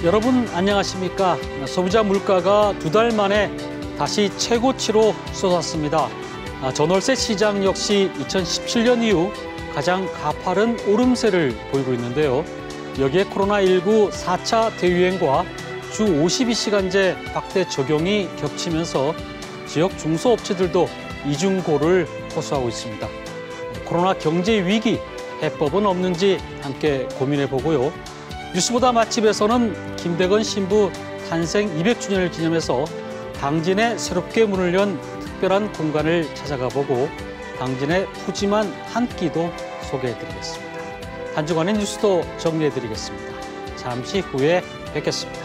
여러분 안녕하십니까? 소비자 물가가 2달 만에 다시 최고치로 솟았습니다. 전월세 시장 역시 2017년 이후 가장 가파른 오름세를 보이고 있는데요. 여기에 코로나19 4차 대유행과 주 52시간제 박대 적용이 겹치면서 지역 중소업체들도 이중고를 호소하고 있습니다. 코로나 경제 위기, 해법은 없는지 함께 고민해 보고요. 뉴스보다 맛집에서는 김대건 신부 탄생 200주년을 기념해서 당진에 새롭게 문을 연 특별한 공간을 찾아가 보고 당진의 푸짐한 한 끼도 소개해드리겠습니다. 한 주간의 뉴스도 정리해드리겠습니다. 잠시 후에 뵙겠습니다.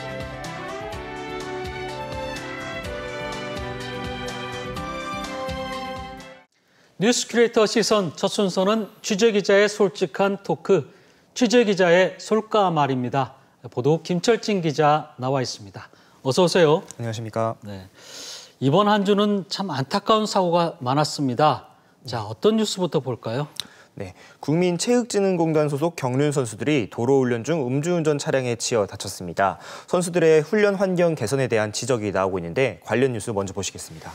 뉴스 큐레이터 시선 첫 순서는 취재기자의 솔직한 토크, 취재기자의 솔까말입니다. 보도국 김철진 기자 나와 있습니다. 어서 오세요. 안녕하십니까. 네. 이번 한 주는 참 안타까운 사고가 많았습니다. 자, 어떤 뉴스부터 볼까요? 네, 국민체육진흥공단 소속 경륜 선수들이 도로훈련 중 음주운전 차량에 치여 다쳤습니다. 선수들의 훈련 환경 개선에 대한 지적이 나오고 있는데 관련 뉴스 먼저 보시겠습니다.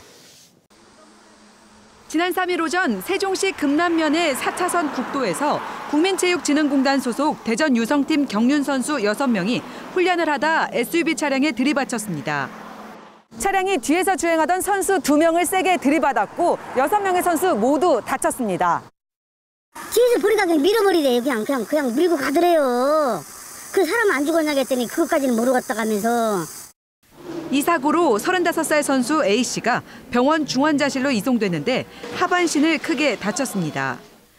지난 3일 오전 세종시 금남면의 4차선 국도에서 국민체육진흥공단 소속 대전 유성팀 경륜 선수 6명이 훈련을 하다 SUV 차량에 들이받쳤습니다. 차량이 뒤에서 주행하던 선수 2명을 세게 들이받았고 6명의 선수 모두 다쳤습니다. 뒤에서 보니까 그냥 밀어버리래요. 그냥 밀고 가더래요. 그 사람 안 죽었냐 했더니 그것까지는 모르겠다 가면서. 이 사고로 35살 선수 A씨가 병원 중환자실로 이송됐는데 하반신을 크게 다쳤습니다.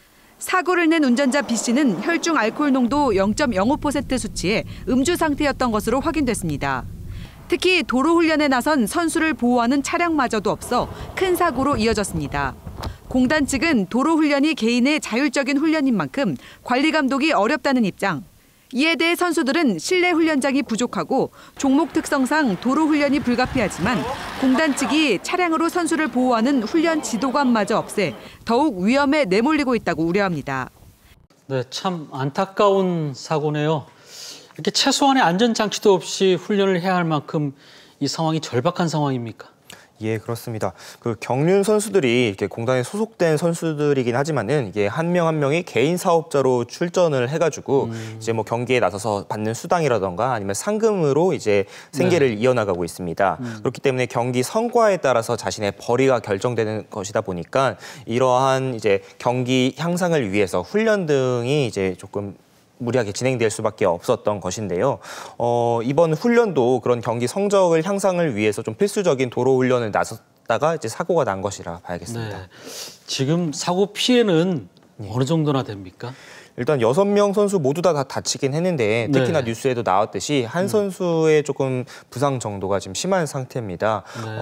사고를 낸 운전자 B씨는 혈중 알코올 농도 0.05% 수치에 음주 상태였던 것으로 확인됐습니다. 특히 도로 훈련에 나선 선수를 보호하는 차량마저도 없어 큰 사고로 이어졌습니다. 공단 측은 도로 훈련이 개인의 자율적인 훈련인 만큼 관리 감독이 어렵다는 입장. 이에 대해 선수들은 실내 훈련장이 부족하고 종목 특성상 도로 훈련이 불가피하지만 공단 측이 차량으로 선수를 보호하는 훈련 지도관마저 없애 더욱 위험에 내몰리고 있다고 우려합니다. 네, 참 안타까운 사고네요. 이렇게 최소한의 안전장치도 없이 훈련을 해야 할 만큼 이 상황이 절박한 상황입니까? 예, 그렇습니다. 그 경륜 선수들이 이렇게 공단에 소속된 선수들이긴 하지만은 이게 한 명 한 명이 개인 사업자로 출전을 해가지고 이제 뭐 경기에 나서서 받는 수당이라던가 아니면 상금으로 이제 생계를 이어나가고 있습니다. 그렇기 때문에 경기 성과에 따라서 자신의 벌이가 결정되는 것이다 보니까 이러한 이제 경기 향상을 위해서 훈련 등이 이제 조금 무리하게 진행될 수밖에 없었던 것인데요. 이번 훈련도 그런 경기 성적을 향상을 위해서 좀 필수적인 도로 훈련을 나섰다가 이제 사고가 난 것이라 봐야겠습니다. 네. 지금 사고 피해는 어느 정도나 됩니까? 일단 6명 선수 모두 다 다치긴 했는데 특히나 뉴스에도 나왔듯이 한 선수의 조금 부상 정도가 지금 심한 상태입니다.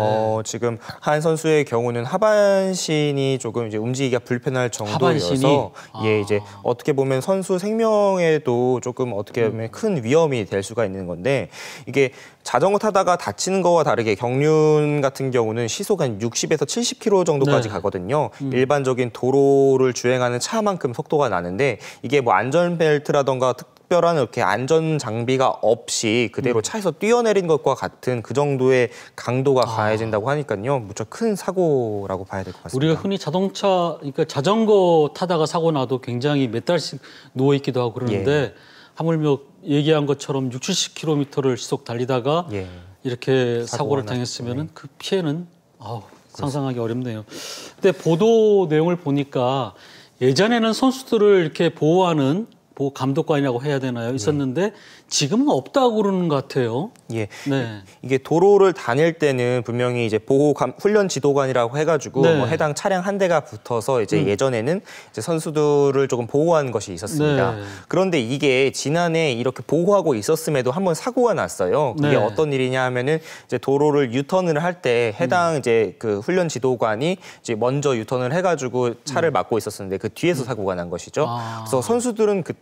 지금 한 선수의 경우는 하반신이 조금 이제 움직이기가 불편할 정도여서 예, 이제 어떻게 보면 선수 생명에도 조금 어떻게 보면 큰 위험이 될 수가 있는 건데 이게 자전거 타다가 다치는 거와 다르게 경륜 같은 경우는 시속 한 60에서 70km 정도까지 가거든요. 일반적인 도로를 주행하는 차만큼 속도가 나는데 이게 뭐 안전벨트라던가 특별한 이렇게 안전 장비가 없이 그대로 차에서 뛰어내린 것과 같은 그 정도의 강도가 가해진다고 하니까요. 무척 큰 사고라고 봐야 될 것 같습니다. 우리가 흔히 그러니까 자전거 타다가 사고 나도 굉장히 몇 달씩 누워 있기도 하고 그러는데 하물며 얘기한 것처럼 60, 70km를 시속 달리다가 이렇게 사고를 당했으면 그 피해는 상상하기 어렵네요. 근데 보도 내용을 보니까 예전에는 선수들을 이렇게 보호하는 감독관이라고 해야 되나요? 있었는데 지금은 없다고 그러는 것 같아요. 예. 네. 이게 도로를 다닐 때는 분명히 이제 훈련 지도관이라고 해가지고 뭐 해당 차량 한 대가 붙어서 이제 예전에는 이제 선수들을 조금 보호하는 것이 있었습니다. 그런데 이게 지난해 이렇게 보호하고 있었음에도 한번 사고가 났어요. 그게 어떤 일이냐 하면은 이제 도로를 유턴을 할 때 해당 이제 그 훈련 지도관이 이제 먼저 유턴을 해가지고 차를 막고 있었는데 그 뒤에서 사고가 난 것이죠. 그래서 선수들은 그때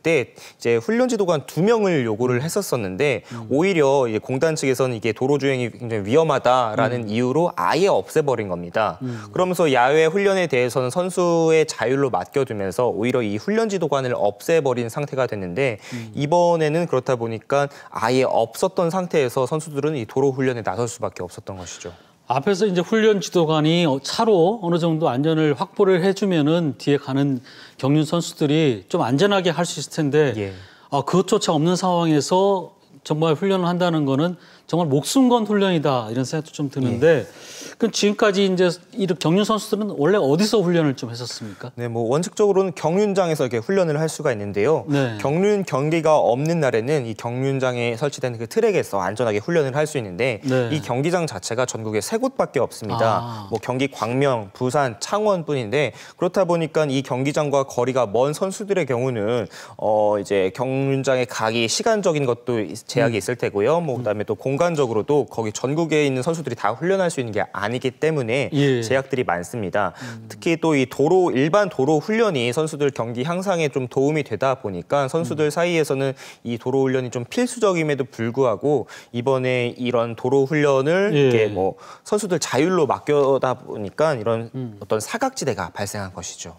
이때 이제 훈련 지도관 2명을 요구를 했었었는데 오히려 이제 공단 측에서는 이게 도로 주행이 굉장히 위험하다라는 이유로 아예 없애버린 겁니다. 그러면서 야외 훈련에 대해서는 선수의 자율로 맡겨두면서 오히려 이 훈련 지도관을 없애버린 상태가 됐는데 이번에는 그렇다 보니까 아예 없었던 상태에서 선수들은 이 도로 훈련에 나설 수밖에 없었던 것이죠. 앞에서 이제 훈련 지도관이 차로 어느 정도 안전을 확보를 해주면은 뒤에 가는 경륜 선수들이 좀 안전하게 할 수 있을 텐데 예. 그것조차 없는 상황에서 정말 훈련을 한다는 거는 정말 목숨 건 훈련이다 이런 생각도 좀 드는데 그럼 지금까지 이제 이 경륜 선수들은 원래 어디서 훈련을 좀 했었습니까? 네, 뭐 원칙적으로는 경륜장에서 이렇게 훈련을 할 수가 있는데요. 네. 경륜 경기가 없는 날에는 이 경륜장에 설치된 그 트랙에서 안전하게 훈련을 할 수 있는데 네. 이 경기장 자체가 전국에 3곳밖에 없습니다. 뭐 경기 광명, 부산, 창원뿐인데 그렇다 보니까 이 경기장과 거리가 먼 선수들의 경우는 이제 경륜장에 가기 시간적인 것도 제약이 있을 테고요. 뭐 그다음에 또 공간적으로도 거기 전국에 있는 선수들이 다 훈련할 수 있는 게 아니기 때문에 제약들이 많습니다. 특히 또 이 일반 도로 훈련이 선수들 경기 향상에 좀 도움이 되다 보니까 선수들 사이에서는 이 도로 훈련이 좀 필수적임에도 불구하고 이번에 이런 도로 훈련을 이렇게 뭐 선수들 자율로 맡겨다 보니까 이런 어떤 사각지대가 발생한 것이죠.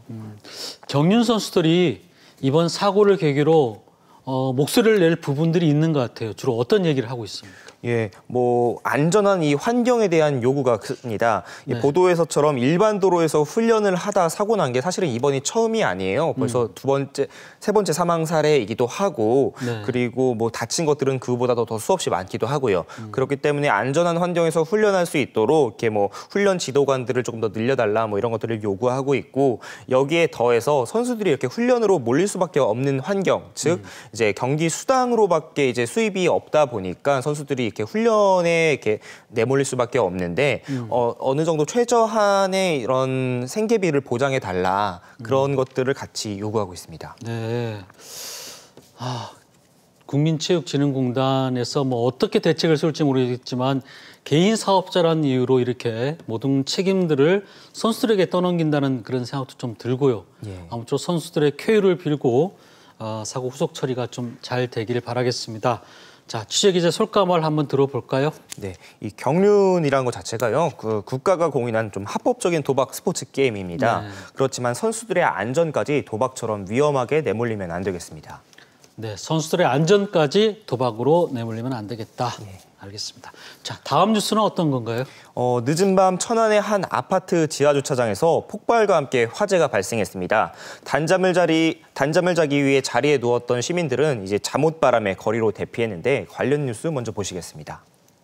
경륜 선수들이 이번 사고를 계기로 목소리를 낼 부분들이 있는 것 같아요. 주로 어떤 얘기를 하고 있습니까? 예, 뭐 안전한 이 환경에 대한 요구가 큽니다. 네. 보도에서처럼 일반 도로에서 훈련을 하다 사고 난 게 사실은 이번이 처음이 아니에요. 벌써 세 번째 사망 사례이기도 하고 그리고 뭐 다친 것들은 그보다도 더 수없이 많기도 하고요. 그렇기 때문에 안전한 환경에서 훈련할 수 있도록 이렇게 뭐 훈련 지도관들을 조금 더 늘려달라 뭐 이런 것들을 요구하고 있고 여기에 더해서 선수들이 이렇게 훈련으로 몰릴 수밖에 없는 환경, 즉 이제 경기 수당으로밖에 이제 수입이 없다 보니까 선수들이 이렇게 훈련에 이렇게 내몰릴 수밖에 없는데 어느 정도 최저한의 이런 생계비를 보장해 달라 그런 것들을 같이 요구하고 있습니다. 네. 국민체육진흥공단에서 뭐 어떻게 대책을 세울지 모르겠지만 개인 사업자라는 이유로 이렇게 모든 책임들을 선수들에게 떠넘긴다는 그런 생각도 좀 들고요. 아무쪼록 선수들의 쾌유를 빌고 사고 후속 처리가 좀 잘 되기를 바라겠습니다. 자, 취재기자 솔까말 한번 들어볼까요? 네, 이 경륜이라는 것 자체가요, 그 국가가 공인한 좀 합법적인 도박 스포츠 게임입니다. 그렇지만 선수들의 안전까지 도박처럼 위험하게 내몰리면 안 되겠습니다. 네, 선수들의 안전까지 도박으로 내몰리면 안 되겠다. 알겠습니다. 자, 다음 뉴스는 어떤 건가요? 늦은 밤 천안의 한 아파트 지하주차장에서 폭발과 함께 화재가 발생했습니다. 단잠을 자기 위해 자리에 누웠던 시민들은 이제 잠옷바람에 거리로 대피했는데 관련 뉴스 먼저 보시겠습니다.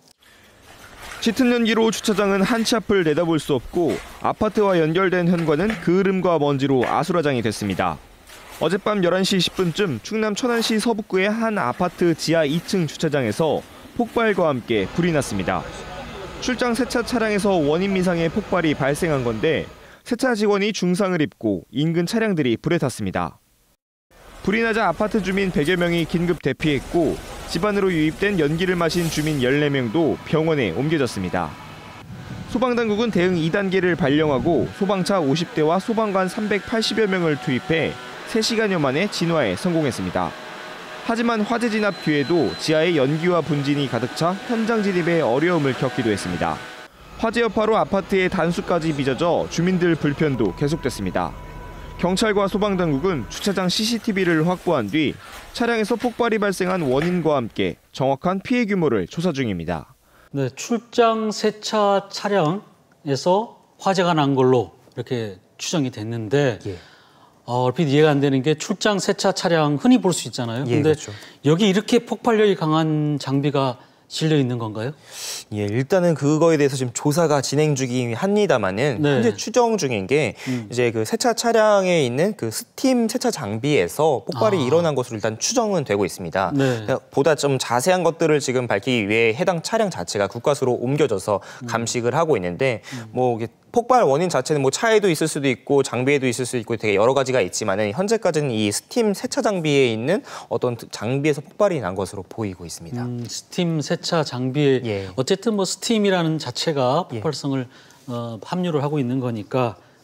짙은 연기로 주차장은 한 치 앞을 내다볼 수 없고 아파트와 연결된 현관은 그을음과 먼지로 아수라장이 됐습니다. 어젯밤 11시 10분쯤 충남 천안시 서북구의 한 아파트 지하 2층 주차장에서 폭발과 함께 불이 났습니다. 출장 세차 차량에서 원인 미상의 폭발이 발생한 건데 세차 직원이 중상을 입고 인근 차량들이 불에 탔습니다. 불이 나자 아파트 주민 100여 명이 긴급 대피했고 집 안으로 유입된 연기를 마신 주민 14명도 병원에 옮겨졌습니다. 소방당국은 대응 2단계를 발령하고 소방차 50대와 소방관 380여 명을 투입해 3시간여 만에 진화에 성공했습니다. 하지만 화재 진압 뒤에도 지하에 연기와 분진이 가득 차 현장 진입에 어려움을 겪기도 했습니다. 화재 여파로 아파트의 단수까지 빚어져 주민들 불편도 계속됐습니다. 경찰과 소방당국은 주차장 CCTV를 확보한 뒤 차량에서 폭발이 발생한 원인과 함께 정확한 피해 규모를 조사 중입니다. 네, 출장 세차 차량에서 화재가 난 걸로 이렇게 추정이 됐는데 얼핏 이해가 안 되는 게 출장 세차 차량 흔히 볼 수 있잖아요. 그런데 그렇죠. 여기 이렇게 폭발력이 강한 장비가 실려 있는 건가요? 예, 일단은 그거에 대해서 지금 조사가 진행 중이긴 합니다만은 현재 추정 중인 게 이제 그 세차 차량에 있는 그 스팀 세차 장비에서 폭발이 일어난 것으로 일단 추정은 되고 있습니다. 보다 좀 자세한 것들을 지금 밝히기 위해 해당 차량 자체가 국과수로 옮겨져서 감식을 하고 있는데 뭐 폭발 원인 자체는 뭐 차에도 있을 수도 있고 장비에도 있을 수 있고 되게 여러 가지가 있지만은 현재까지는 이 스팀 세차 장비에 있는 어떤 장비에서 폭발이 난 것으로 보이고 있습니다. 스팀 세차 장비에 어쨌든 뭐 스팀이라는 자체가 폭발성을 함유를 하고 있는 거니까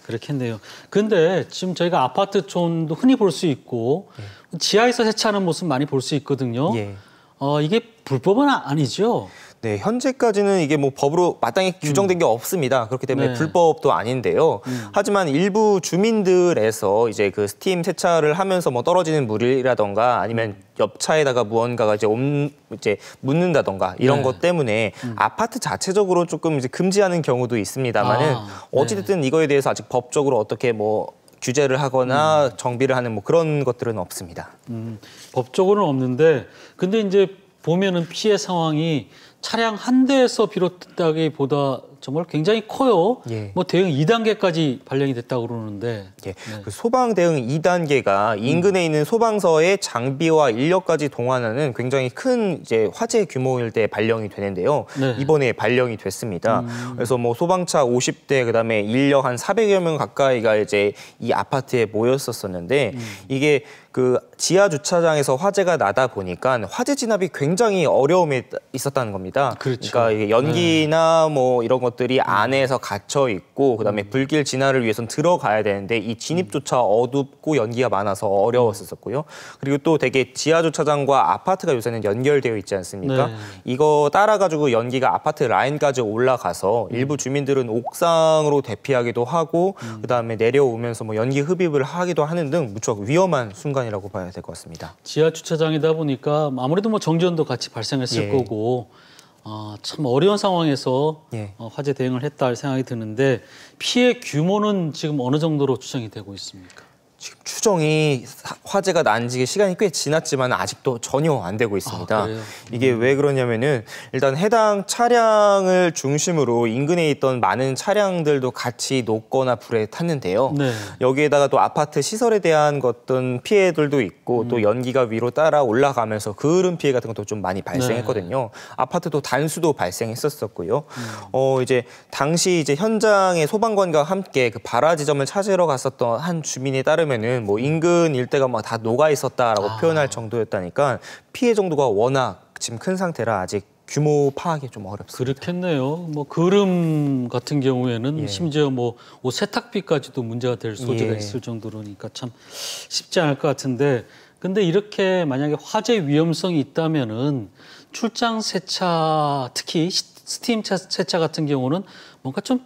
그렇겠네요. 근데 지금 저희가 아파트촌도 흔히 볼 수 있고 지하에서 세차하는 모습 많이 볼 수 있거든요. 예. 이게 불법은 아니죠? 네, 현재까지는 이게 뭐 법으로 마땅히 규정된 게 없습니다. 그렇기 때문에 네. 불법도 아닌데요. 하지만 일부 주민들에서 이제 그 스팀 세차를 하면서 뭐 떨어지는 물이라던가 아니면 옆 차에다가 무언가가 이제 묻는다던가 이런 네. 것 때문에 아파트 자체적으로 조금 이제 금지하는 경우도 있습니다만은 어찌됐든 이거에 대해서 아직 법적으로 어떻게 뭐 규제를 하거나 정비를 하는 뭐 그런 것들은 없습니다. 법적으로는 없는데 근데 이제 보면은 피해 상황이 차량 한 대에서 비롯됐다기보다 정말 굉장히 커요. 예. 뭐 대응 2단계까지 발령이 됐다고 그러는데. 예, 그 소방 대응 2단계가 인근에 있는 소방서의 장비와 인력까지 동원하는 굉장히 큰 이제 화재 규모일 때 발령이 되는데요. 네. 이번에 발령이 됐습니다. 그래서 뭐 소방차 50대 그다음에 인력 한 400여 명 가까이가 이제 이 아파트에 모였었는데 이게 그 지하 주차장에서 화재가 나다 보니까 화재 진압이 굉장히 어려움이 있었다는 겁니다. 그렇죠. 그러니까 이게 연기나 뭐 이런 것들이 안에서 갇혀 있고 그다음에 불길 진화를 위해서는 들어가야 되는데 이 진입조차 어둡고 연기가 많아서 어려웠었고요. 그리고 또 되게 지하 주차장과 아파트가 요새는 연결되어 있지 않습니까? 네. 이거 따라 가지고 연기가 아파트 라인까지 올라가서 일부 주민들은 옥상으로 대피하기도 하고 그다음에 내려오면서 뭐 연기 흡입을 하기도 하는 등 무척 위험한 순간이라고 봐야 될 것 같습니다. 지하 주차장이다 보니까 아무래도 뭐 정전도 같이 발생했을 예. 거고 참 어려운 상황에서 예. 화재 대응을 했다 할 생각이 드는데 피해 규모는 지금 어느 정도로 추정이 되고 있습니까? 지금 추정이 화재가 난 지 시간이 꽤 지났지만 아직도 전혀 안 되고 있습니다. 그래요? 이게 왜 그러냐면은 일단 해당 차량을 중심으로 인근에 있던 많은 차량들도 같이 녹거나 불에 탔는데요. 네. 여기에다가 또 아파트 시설에 대한 어떤 피해들도 있고 또 연기가 위로 따라 올라가면서 그을음 피해 같은 것도 좀 많이 발생했거든요. 아파트도 단수도 발생했었고요. 이제 당시 이제 현장에 소방관과 함께 그 발화 지점을 찾으러 갔었던 한 주민에 따르면은 뭐 인근 일대가 막 다 녹아 있었다라고 표현할 정도였다니까 피해 정도가 워낙 지금 큰 상태라 아직 규모 파악이 좀 어렵습니다. 그렇겠네요. 뭐 그름 같은 경우에는 예. 심지어 뭐 옷 세탁비까지도 문제가 될 소지가 예. 있을 정도로니까 참 쉽지 않을 것 같은데 근데 이렇게 만약에 화재 위험성이 있다면은 출장 세차 특히 스팀 세차 같은 경우는 뭔가 좀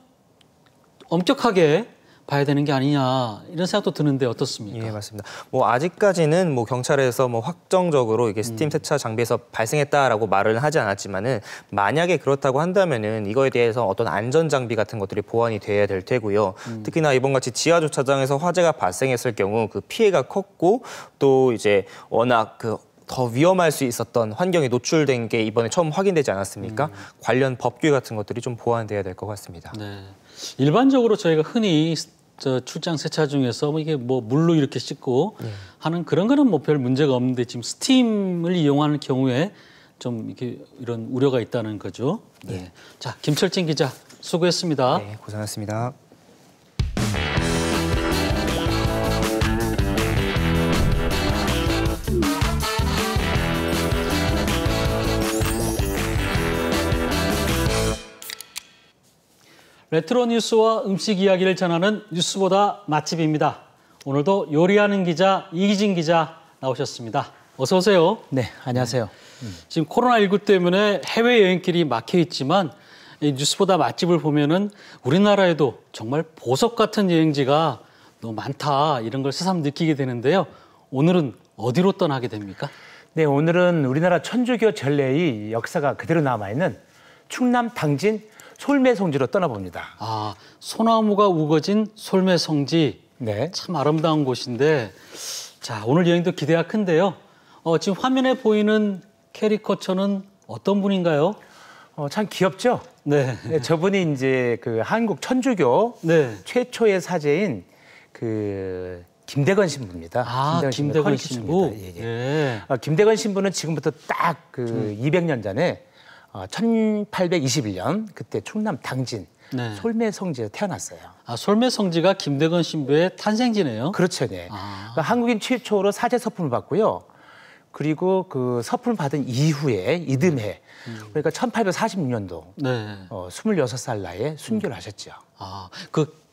엄격하게 봐야 되는 게 아니냐 이런 생각도 드는데 어떻습니까? 예, 맞습니다. 뭐 아직까지는 뭐 경찰에서 뭐 확정적으로 이게 스팀 세차 장비에서 발생했다라고 말을 하지 않았지만은 만약에 그렇다고 한다면은 이거에 대해서 어떤 안전 장비 같은 것들이 보완이 돼야 될 테고요. 특히나 이번 같이 지하 주차장에서 화재가 발생했을 경우 그 피해가 컸고 또 이제 워낙 더 위험할 수 있었던 환경에 노출된 게 이번에 처음 확인되지 않았습니까? 관련 법규 같은 것들이 좀 보완돼야 될 것 같습니다. 네. 일반적으로 저희가 흔히 출장 세차 중에서 뭐 이게 뭐 물로 이렇게 씻고 하는 그런 거는 뭐 별 문제가 없는데 지금 스팀을 이용하는 경우에 좀 이렇게 이런 우려가 있다는 거죠. 네. 자, 김철진 기자 수고했습니다. 네, 고생하셨습니다. 레트로 뉴스와 음식 이야기를 전하는 뉴스보다 맛집입니다. 오늘도 요리하는 기자 이기진 기자 나오셨습니다. 어서 오세요. 네, 안녕하세요. 지금 코로나19 때문에 해외여행길이 막혀 있지만 이 뉴스보다 맛집을 보면은 우리나라에도 정말 보석 같은 여행지가 너무 많다 이런 걸 새삼 느끼게 되는데요. 오늘은 어디로 떠나게 됩니까? 네, 오늘은 우리나라 천주교 전례의 역사가 그대로 남아있는 충남 당진 솔매성지로 떠나봅니다. 아, 소나무가 우거진 솔매성지. 네. 참 아름다운 곳인데 자, 오늘 여행도 기대가 큰데요. 지금 화면에 보이는 캐리커처는 어떤 분인가요? 참 귀엽죠? 네. 네, 저분이 이제 그 한국 천주교 네. 최초의 사제인 그 김대건 신부입니다. 아, 김대건 신부. 예, 예. 예. 김대건 신부는 지금부터 딱 그 200년 전에 1821년 그때 충남 당진 네. 솔매성지에 태어났어요. 아, 솔매성지가 김대건 신부의 탄생지네요. 그렇죠, 네. 아. 그러니까 한국인 최초로 사제 서품을 받고요. 그리고 그 서품을 받은 이후에 이듬해, 그러니까 1846년도 네. 26살 나이에 순교를 하셨죠. 아, 그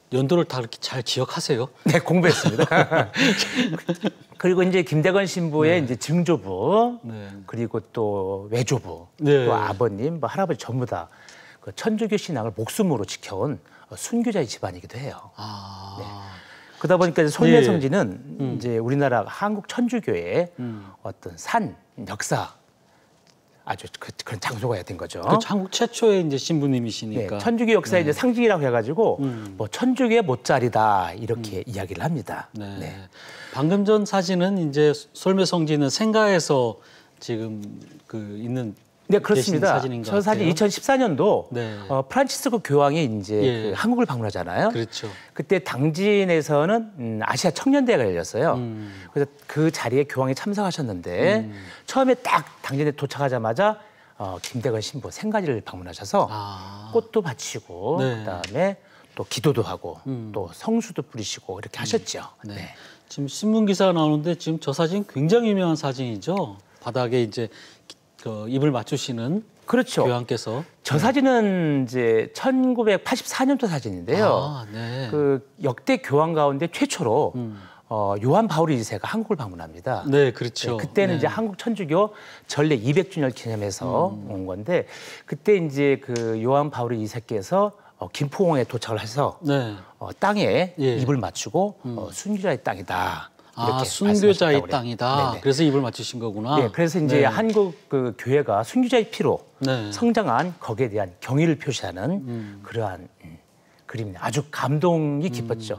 연도를 다 그렇게 잘 기억하세요? 네, 공부했습니다. 그리고 이제 김대건 신부의 이제 증조부, 그리고 또 외조부, 또 아버님, 뭐 할아버지 전부 다 그 천주교 신앙을 목숨으로 지켜온 순교자의 집안이기도 해요. 네. 그러다 보니까 이제 솔매성지는 이제 우리나라 한국 천주교의 어떤 산 역사 아주 그런 장소가 된 거죠. 그렇죠. 한국 최초의 이제 신부님이시니까. 네, 천주교 역사의 이제 상징이라고 해가지고 뭐 천주교의 못자리다 이렇게 이야기를 합니다. 네. 방금 전 사진은 이제 솔매성지는 생가에서 지금 그 있는. 네, 그렇습니다. 저 사진 2014년도 프란치스코 교황이 이제 그 한국을 방문하잖아요. 그렇죠. 그때 당진에서는 아시아 청년대회가 열렸어요. 그래서 그 자리에 교황이 참석하셨는데 처음에 딱 당진에 도착하자마자 김대건 신부 생가지를 방문하셔서 꽃도 바치고 그다음에 또 기도도 하고 또 성수도 뿌리시고 이렇게 하셨죠. 네. 지금 신문 기사가 나오는데 지금 저 사진 굉장히 유명한 사진이죠. 바닥에 이제 입을 맞추시는 그렇죠. 교황께서. 저 사진은 이제 1984년도 사진인데요. 그 역대 교황 가운데 최초로 요한 바울 2세가 한국을 방문합니다. 네, 그렇죠. 네, 그때는 이제 한국 천주교 전례 200주년을 기념해서 온 건데 그때 이제 그 요한 바울 2세께서 김포공항에 도착을 해서 땅에 입을 맞추고 순교자의 땅이다. 순교자의 땅이다. 네네. 그래서 입을 맞추신 거구나. 네, 그래서 이제 한국 그 교회가 순교자의 피로 성장한 거기에 대한 경의를 표시하는 그러한 그림입니다. 아주 감동이 깊었죠.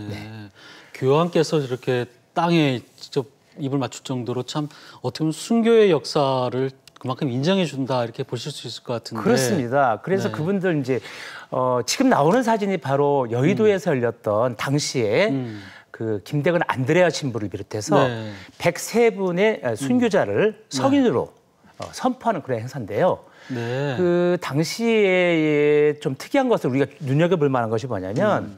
교황께서 이렇게 땅에 직접 입을 맞출 정도로 참 어떻게 보면 순교의 역사를 그만큼 인정해 준다 이렇게 보실 수 있을 것 같은데. 그렇습니다. 그래서 그분들 이제 지금 나오는 사진이 바로 여의도에서 열렸던 당시에 그 김대건 안드레아 신부를 비롯해서 103분의 순교자를 성인으로 선포하는 그런 행사인데요. 그 당시에 좀 특이한 것을 우리가 눈여겨볼 만한 것이 뭐냐면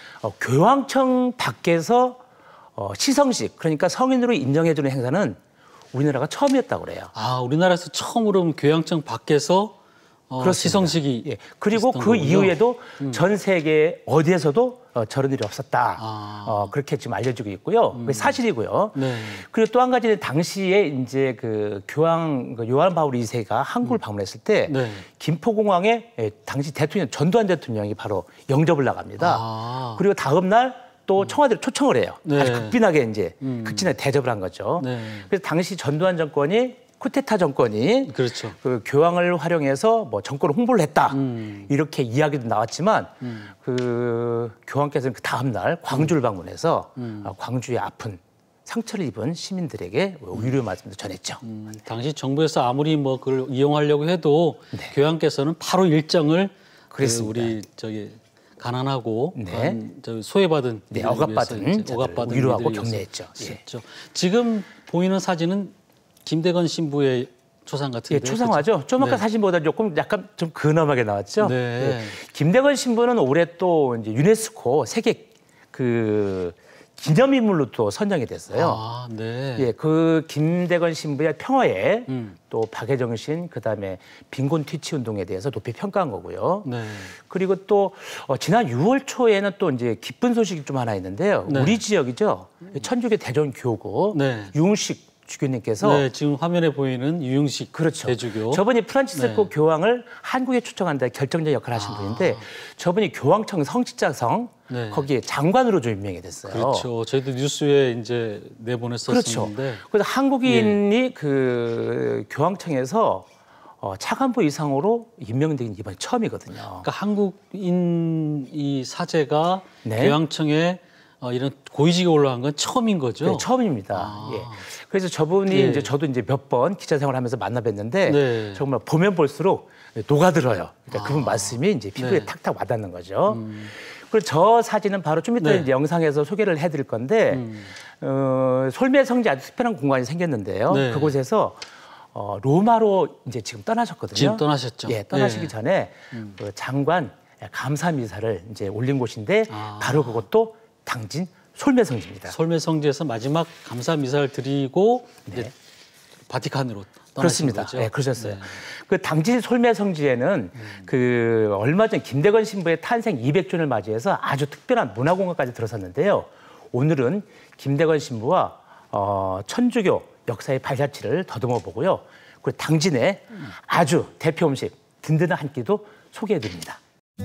교황청 밖에서 시성식, 그러니까 성인으로 인정해주는 행사는 우리나라가 처음이었다고 그래요. 우리나라에서 처음으로 교황청 밖에서 시성식이 그리고 그 이후에도 전 세계 어디에서도 저런 일이 없었다. 그렇게 지금 알려지고 있고요. 그게 사실이고요. 그리고 또 한 가지는 당시에 이제 그 교황 요한 바울 2세가 한국을 방문했을 때 김포공항에 당시 대통령 전두환 대통령이 바로 영접을 나갑니다. 그리고 다음 날 또 청와대로 초청을 해요. 아주 극빈하게 이제 극진하게 대접을 한 거죠. 그래서 당시 전두환 정권이 쿠데타 정권이 그 교황을 활용해서 뭐 정권을 홍보를 했다 이렇게 이야기도 나왔지만 그 교황께서는 그 다음 날 광주를 방문해서 광주의 아픈 상처를 입은 시민들에게 위로의 말씀도 전했죠. 당시 정부에서 아무리 뭐 그걸 이용하려고 해도 교황께서는 바로 일정을 우리 가난하고 소외받은 억압받은 위로하고 격려했죠. 지금 보이는 사진은 김대건 신부의 초상 같은데. 초상화죠. 좀 아까 사진보다 조금 약간 좀 근엄하게 나왔죠. 김대건 신부는 올해 또 이제 유네스코 세계 그 기념인물로 또 선정이 됐어요. 그 김대건 신부의 평화에 또 박애정 신, 그다음에 빈곤 퇴치 운동에 대해서 높이 평가한 거고요. 그리고 또 지난 6월 초에는 또 이제 기쁜 소식이 좀 하나 있는데요. 우리 지역이죠. 천주교 대전교구 유흥식 주교님께서 지금 화면에 보이는 유흥식 대주교. 저분이 프란치스코 교황을 한국에 초청한다 결정적 역할을 하신 분인데 저분이 교황청 성직자성 거기에 장관으로 좀 임명이 됐어요. 그렇죠. 저희도 뉴스에 이제 내보냈었는데. 그래서 한국인이 그 교황청에서 차관보 이상으로 임명된 게 이번이 처음이거든요. 그러니까 한국인 이 사제가 교황청에 이런 고위직에 올라간 건 처음인 거죠? 처음입니다. 그래서 저분이 이제 저도 이제 몇 번 기자 생활하면서 만나 뵀는데 정말 보면 볼수록 녹아들어요. 그러니까 그분 말씀이 이제 피부에 탁탁 와닿는 거죠. 그리고 저 사진은 바로 좀 이따 이제 영상에서 소개를 해드릴 건데 솔매성지 아주 특별한 공간이 생겼는데요. 그곳에서 로마로 이제 지금 떠나셨거든요. 지금 떠나셨죠. 떠나시기 전에 그 장관 감사 미사를 이제 올린 곳인데 바로 그것도 당진 솔매성지입니다. 솔매성지에서 마지막 감사 미사를 드리고 이제 바티칸으로 그렇습니다. 거죠? 네, 그러셨어요. 네. 그 당진 솔매성지에는 그 얼마 전 김대건 신부의 탄생 200주년을 맞이해서 아주 특별한 문화공간까지 들어섰는데요. 오늘은 김대건 신부와 천주교 역사의 발자취를 더듬어 보고요. 그리고 당진의 아주 대표 음식 든든한 한 끼도 소개해드립니다.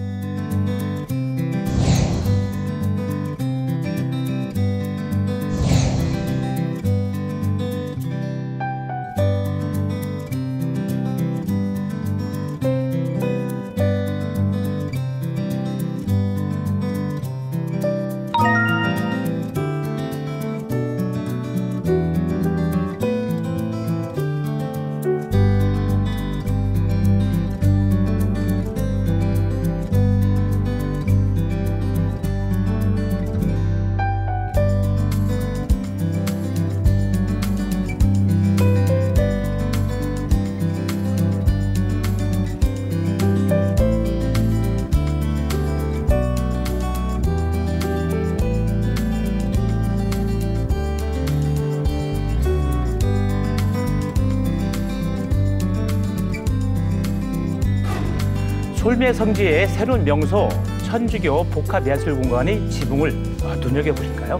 솔매성지의 새로운 명소 천주교 복합예술공간의 지붕을 눈여겨보실까요?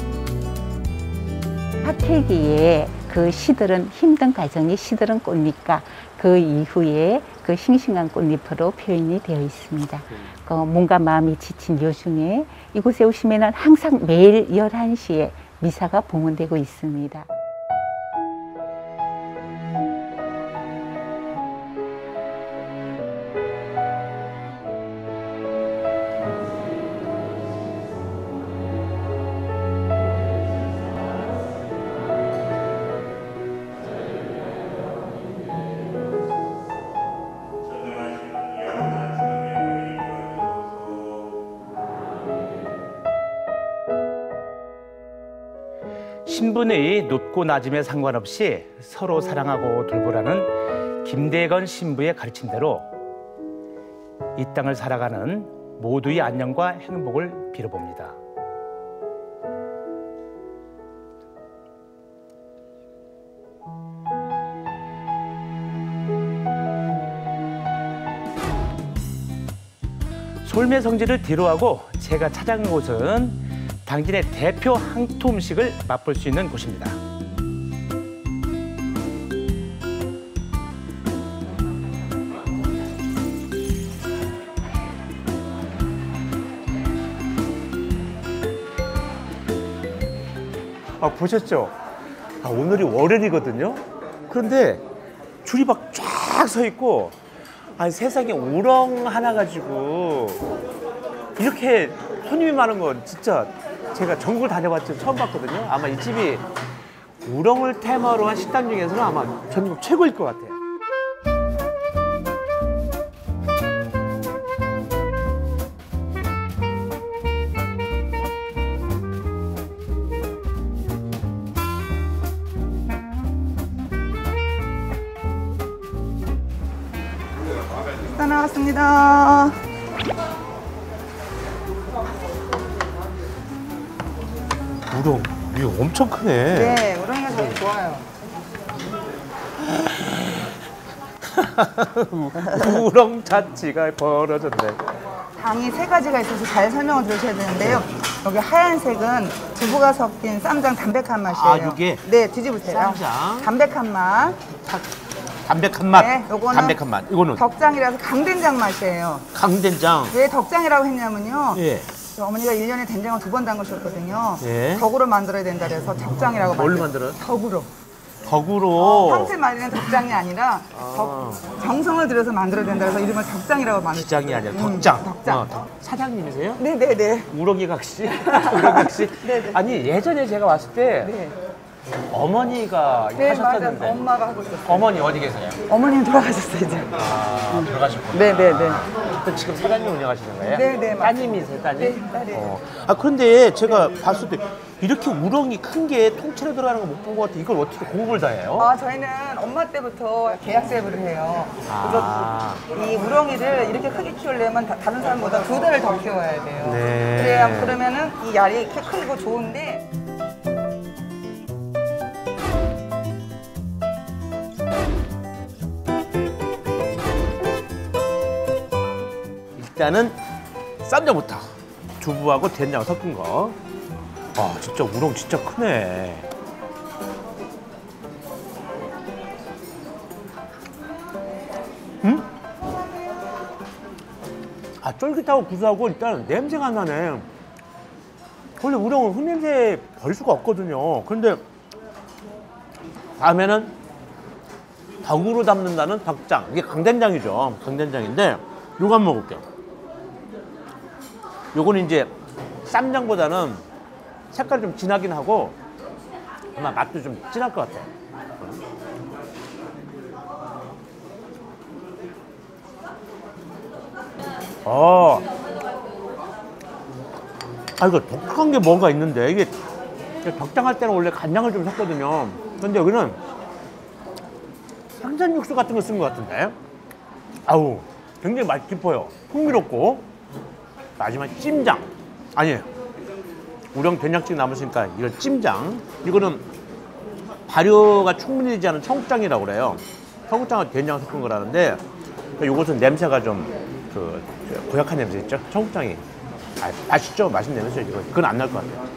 학회기에 그 시들은 힘든 과정이 시들은 꽃잎과 그 이후에 그 싱싱한 꽃잎으로 표현이 되어 있습니다. 몸과 마음이 지친 요중에 이곳에 오시면 항상 매일 11시에 미사가 봉헌되고 있습니다. 신분의 높고 낮음에 상관없이 서로 사랑하고 돌보라는 김대건 신부의 가르침대로 이 땅을 살아가는 모두의 안녕과 행복을 빌어봅니다. 솔매성지를 뒤로하고 제가 찾아간 곳은 당진의 대표 항토 음식을 맛볼 수 있는 곳입니다. 보셨죠? 오늘이 월요일이거든요. 그런데 줄이 막 쫙 서 있고, 세상에 우렁 하나 가지고 이렇게 손님이 많은 건 진짜 제가 전국을 다녀봤지만 처음 봤거든요. 아마 이 집이 우렁을 테마로 한 식당 중에서는 아마 전국 최고일 것 같아요. 식사 나왔습니다. 우렁, 이거 엄청 크네. 네, 우렁이가 제일 좋아요. 우렁 자치가 벌어졌네. 당이 세 가지가 있어서 잘 설명을 들으셔야 되는데요. 여기 하얀색은 두부가 섞인 쌈장 담백한 맛이에요. 이게? 네, 뒤집으세요. 쌈장. 담백한 맛. 담백한 맛. 네, 요거는 담백한 맛. 이거는 덕장이라서 강된장 맛이에요. 강된장. 왜 덕장이라고 했냐면요. 예. 어머니가 1년에 된장을 2번 담그셨거든요. 예. 덕으로 만들어야 된다 그래서 덕장이라고 뭘로 만들어요? 덕으로. 덕으로. 황새 말리는 덕장이 아니라 정성을 들여서 만들어야 된다 그래서 이름을 덕장이라고 만들었어요. 덕장이 아니라 덕장. 덕장. 사장님이세요? 네네네. 우렁이각시? 우렁이각시? 네네. 아니 예전에 제가 왔을 때 네. 어머니가 네, 하셨었는데 맞아요. 엄마가 하고 있었어요. 어머니 어디 계세요? 어머니는 돌아가셨어요, 이제. 들어가셨구나. 네네네. 또 지금 사장님 운영하시는 거예요? 네네, 맞아요. 따님이세요, 따님? 네, 딸이에요. 그런데 제가 봤을 때 이렇게 우렁이 큰 게 통째로 들어가는 거 못 본 것 같아요. 이걸 어떻게 공부를 다 해요? 저희는 엄마 때부터 계약 세부를 해요. 아. 그래서 이 우렁이를 이렇게 크게 키우려면 다른 사람보다 2달을 더 키워야 돼요. 네. 그러면은 이 알이 이렇게 크고 좋은데 일단은 쌈장부터 두부하고 된장 섞은 거. 아 진짜 우렁 진짜 크네. 아 쫄깃하고 구수하고 일단 냄새가 안 나네. 원래 우렁은 흙냄새 버릴 수가 없거든요. 그런데 다음에는 덕으로 담는다는 덕장. 이게 강된장이죠. 강된장인데 요거 한번 먹을게요. 요거는 이제 쌈장보다는 색깔이 좀 진하긴 하고 아마 맛도 좀 진할 것 같아요. 이거 독특한 게 뭔가 있는데 이게 덕장할 때는 원래 간장을 좀 섞거든요. 근데 여기는 생선 육수 같은 거 쓴 것 같은데 아우 굉장히 맛이 깊어요. 풍미롭고 마지막 찜장 아니에요. 우렁 된장찌개 남으시니까 이건 찜장. 이거는 발효가 충분히 되지 않은 청국장이라고 그래요. 청국장과 된장 섞은 거라는데 이것은 냄새가 좀 고약한 냄새 있죠? 청국장이 맛있죠? 맛있는 냄새죠. 그건 안 날 것 같아요.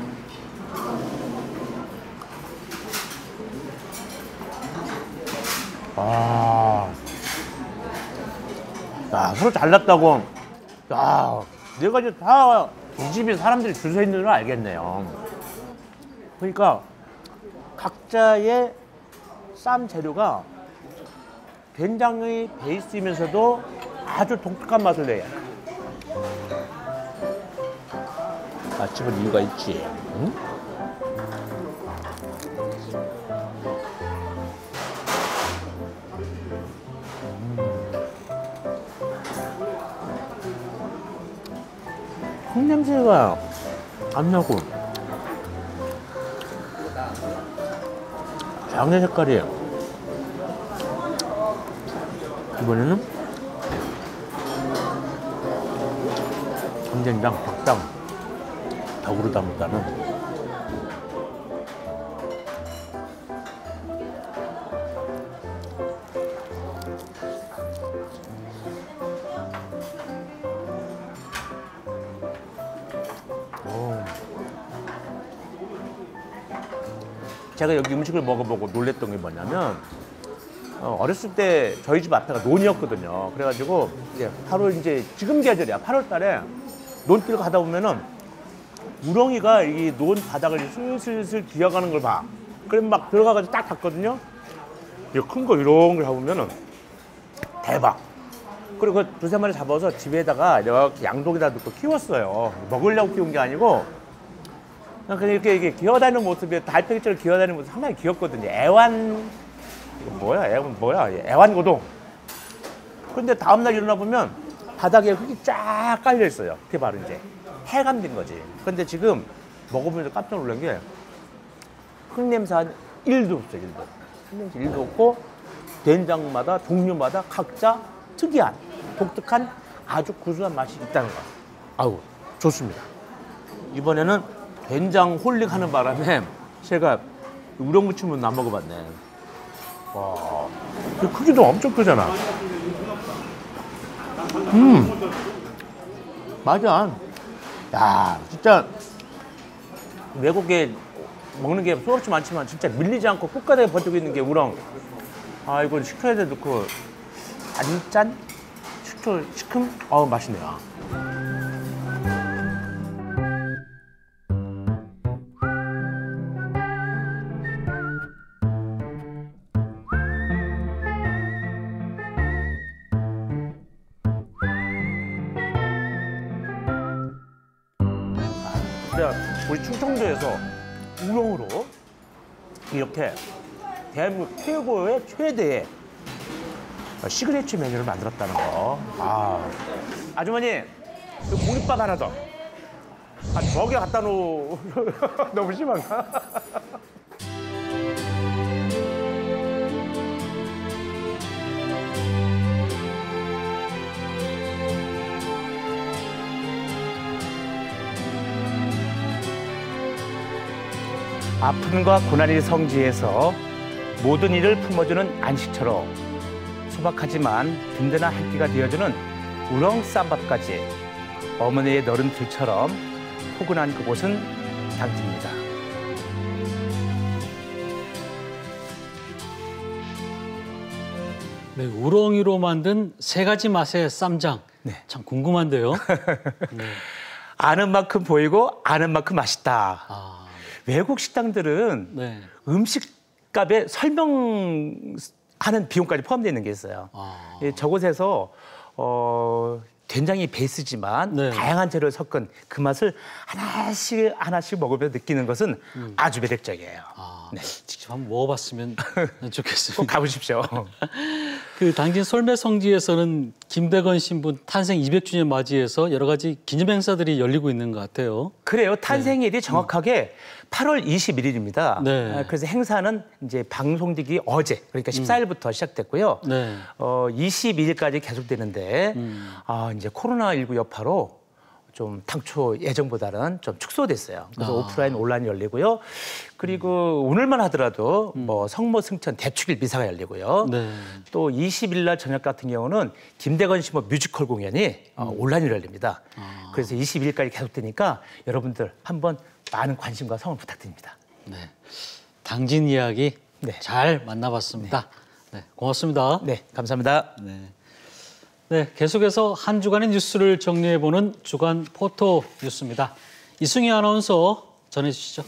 서로 잘났다고. 내가 이제 다 이 집에 사람들이 줄 서 있는 걸 알겠네요. 그러니까 각자의 쌈 재료가 된장의 베이스이면서도 아주 독특한 맛을 내요. 맛집은 이유가 있지. 응? 흙냄새가 안 나고 장의 색깔이에요. 이번에는 강된장, 덕장 덕으로 담았다는 제가 여기 음식을 먹어보고 놀랬던 게 뭐냐면 어렸을 때 저희 집 앞에가 논이었거든요. 그래가지고 이제 바로 이제 지금 계절이야. 8월 달에 논길 가다 보면은 우렁이가 이 논 바닥을 슬슬 기어가는 걸 봐. 그럼 막 들어가가지고 딱 봤거든요. 이거 큰 거 이런 걸 잡으면은 대박. 그리고 그 두세 마리 잡아서 집에다가 이렇게 양동이다 넣고 키웠어요. 먹으려고 키운 게 아니고 그냥 이렇게 기어다니는 모습이 달팽이처럼 기어다니는 모습 상당히 귀엽거든요. 애완고동. 근데 다음날 일어나 보면 바닥에 흙이 쫙 깔려 있어요. 그게 바로 이제 해감된 거지. 근데 지금 먹어보면서 깜짝 놀란 게 흙냄새 한 1도 없어요. 1도. 흙냄새 1도 없고 된장마다 종류마다 각자 특이한 독특한 아주 구수한 맛이 있다는 거. 아우 좋습니다. 이번에는 된장 홀릭 하는 바람에 제가 우렁무침은 안 먹어봤네. 와, 그 크기도 엄청 크잖아. 맞아. 야, 진짜 외국에 먹는 게 수없이 많지만 진짜 밀리지 않고 끝까지 버티고 있는 게 우렁. 아, 이거 식초에다 넣고 안짠? 식초 시큼? 맛있네요. 우리 충청도에서 우렁으로 이렇게 대한민국 최고의 최대의 시그니처 메뉴를 만들었다는 거. 아주머니, 공깃밥 하나 더. 저기 갖다 놓. 너무 심한가? 아픔과 고난이 성지에서 모든 일을 품어주는 안식처로 소박하지만 든든한 한 끼가 되어주는 우렁 쌈밥까지 어머니의 너른 들처럼 포근한 그곳은 당진입니다. 네, 우렁이로 만든 3가지 맛의 쌈장. 네. 참 궁금한데요. 네. 아는 만큼 보이고 아는 만큼 맛있다. 외국 식당들은 네. 음식값에 설명하는 비용까지 포함되어 있는 게 있어요. 저곳에서 된장이 베이스지만 네. 다양한 재료를 섞은 그 맛을 하나씩 먹으면서 느끼는 것은 아주 매력적이에요. 네. 직접 한번 먹어봤으면 좋겠습니다. 꼭 가보십시오. 그 당진 솔매성지에서는 김대건 신부 탄생 200주년 맞이해서 여러 가지 기념 행사들이 열리고 있는 것 같아요. 그래요. 탄생일이 정확하게 8월 21일입니다. 네. 그래서 행사는 이제 방송되기 어제, 그러니까 14일부터 시작됐고요. 네. 22일까지 계속되는데 이제 코로나19 여파로 좀 당초 예정보다는 좀 축소됐어요. 그래서 오프라인, 온라인이 열리고요. 그리고 오늘만 하더라도 뭐 성모 승천 대축일 미사가 열리고요. 네. 또 20일 날 저녁 같은 경우는 김대건 신부 뮤지컬 공연이 온라인으로 열립니다. 그래서 22일까지 계속되니까 여러분들 한번 많은 관심과 성원 부탁드립니다. 네. 당진 이야기 네. 잘 만나봤습니다. 네. 고맙습니다. 네, 감사합니다. 네. 네, 계속해서 한 주간의 뉴스를 정리해보는 주간 포토 뉴스입니다. 이승희 아나운서 전해주시죠.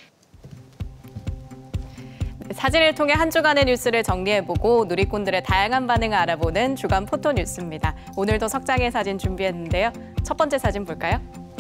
사진을 통해 한 주간의 뉴스를 정리해보고 누리꾼들의 다양한 반응을 알아보는 주간 포토 뉴스입니다. 오늘도 석장의 사진 준비했는데요. 첫 번째 사진 볼까요?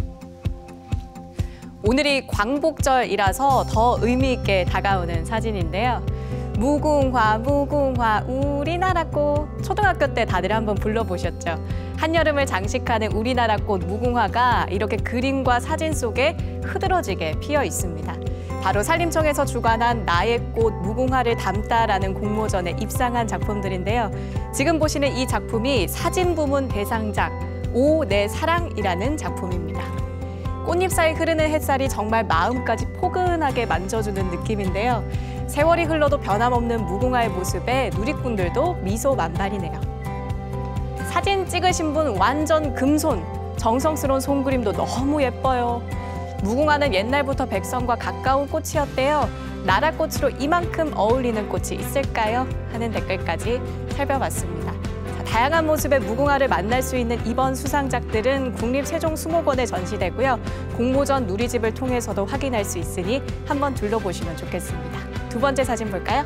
오늘이 광복절이라서 더 의미 있게 다가오는 사진인데요. 무궁화 무궁화 우리나라 꽃. 초등학교 때 다들 한번 불러보셨죠? 한여름을 장식하는 우리나라 꽃 무궁화가 이렇게 그림과 사진 속에 흐드러지게 피어 있습니다. 바로 산림청에서 주관한 나의 꽃 무궁화를 담다라는 공모전에 입상한 작품들인데요. 지금 보시는 이 작품이 사진 부문 대상작 오 내 사랑이라는 작품입니다. 꽃잎 사이 흐르는 햇살이 정말 마음까지 포근하게 만져주는 느낌인데요. 세월이 흘러도 변함없는 무궁화의 모습에 누리꾼들도 미소 만발이네요. 사진 찍으신 분 완전 금손, 정성스러운 손그림도 너무 예뻐요. 무궁화는 옛날부터 백성과 가까운 꽃이었대요. 나라꽃으로 이만큼 어울리는 꽃이 있을까요? 하는 댓글까지 살펴봤습니다. 다양한 모습의 무궁화를 만날 수 있는 이번 수상작들은 국립세종수목원에 전시되고요. 공모전 누리집을 통해서도 확인할 수 있으니 한번 둘러보시면 좋겠습니다. 두 번째 사진 볼까요?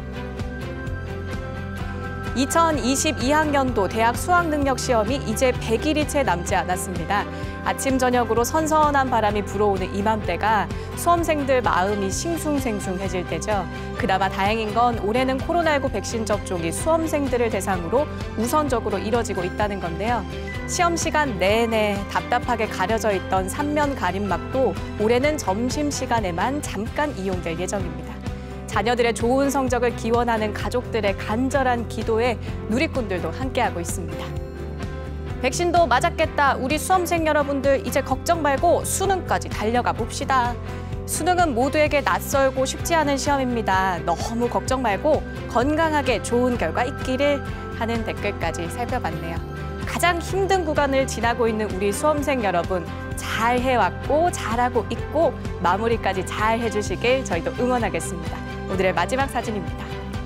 2022학년도 대학 수학능력시험이 이제 100일이 채 남지 않았습니다. 아침 저녁으로 선선한 바람이 불어오는 이맘때가 수험생들 마음이 싱숭생숭해질 때죠. 그나마 다행인 건 올해는 코로나19 백신 접종이 수험생들을 대상으로 우선적으로 이뤄지고 있다는 건데요. 시험 시간 내내 답답하게 가려져 있던 3면 가림막도 올해는 점심시간에만 잠깐 이용될 예정입니다. 자녀들의 좋은 성적을 기원하는 가족들의 간절한 기도에 누리꾼들도 함께하고 있습니다. 백신도 맞았겠다. 우리 수험생 여러분들 이제 걱정 말고 수능까지 달려가 봅시다. 수능은 모두에게 낯설고 쉽지 않은 시험입니다. 너무 걱정 말고 건강하게 좋은 결과 있기를 하는 댓글까지 살펴봤네요. 가장 힘든 구간을 지나고 있는 우리 수험생 여러분 잘 해왔고 잘하고 있고 마무리까지 잘 해주시길 저희도 응원하겠습니다. 오늘의 마지막 사진입니다.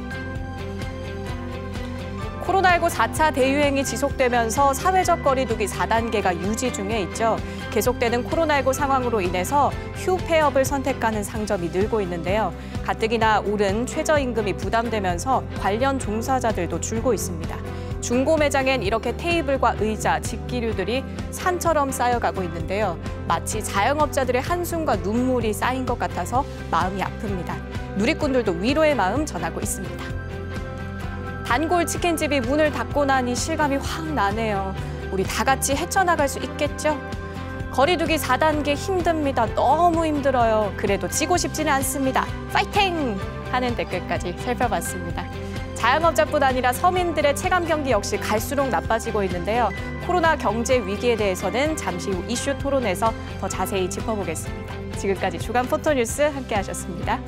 코로나19 4차 대유행이 지속되면서 사회적 거리두기 4단계가 유지 중에 있죠. 계속되는 코로나19 상황으로 인해서 휴폐업을 선택하는 상점이 늘고 있는데요. 가뜩이나 오른 최저임금이 부담되면서 관련 종사자들도 줄고 있습니다. 중고 매장엔 이렇게 테이블과 의자, 직기류들이 산처럼 쌓여가고 있는데요. 마치 자영업자들의 한숨과 눈물이 쌓인 것 같아서 마음이 아픕니다. 누리꾼들도 위로의 마음 전하고 있습니다. 단골 치킨집이 문을 닫고 나니 실감이 확 나네요. 우리 다 같이 헤쳐나갈 수 있겠죠? 거리두기 4단계 힘듭니다. 너무 힘들어요. 그래도 지고 싶지는 않습니다. 파이팅! 하는 댓글까지 살펴봤습니다. 자영업자뿐 아니라 서민들의 체감 경기 역시 갈수록 나빠지고 있는데요. 코로나 경제 위기에 대해서는 잠시 후 이슈 토론에서 더 자세히 짚어보겠습니다. 지금까지 주간 포토뉴스 함께하셨습니다.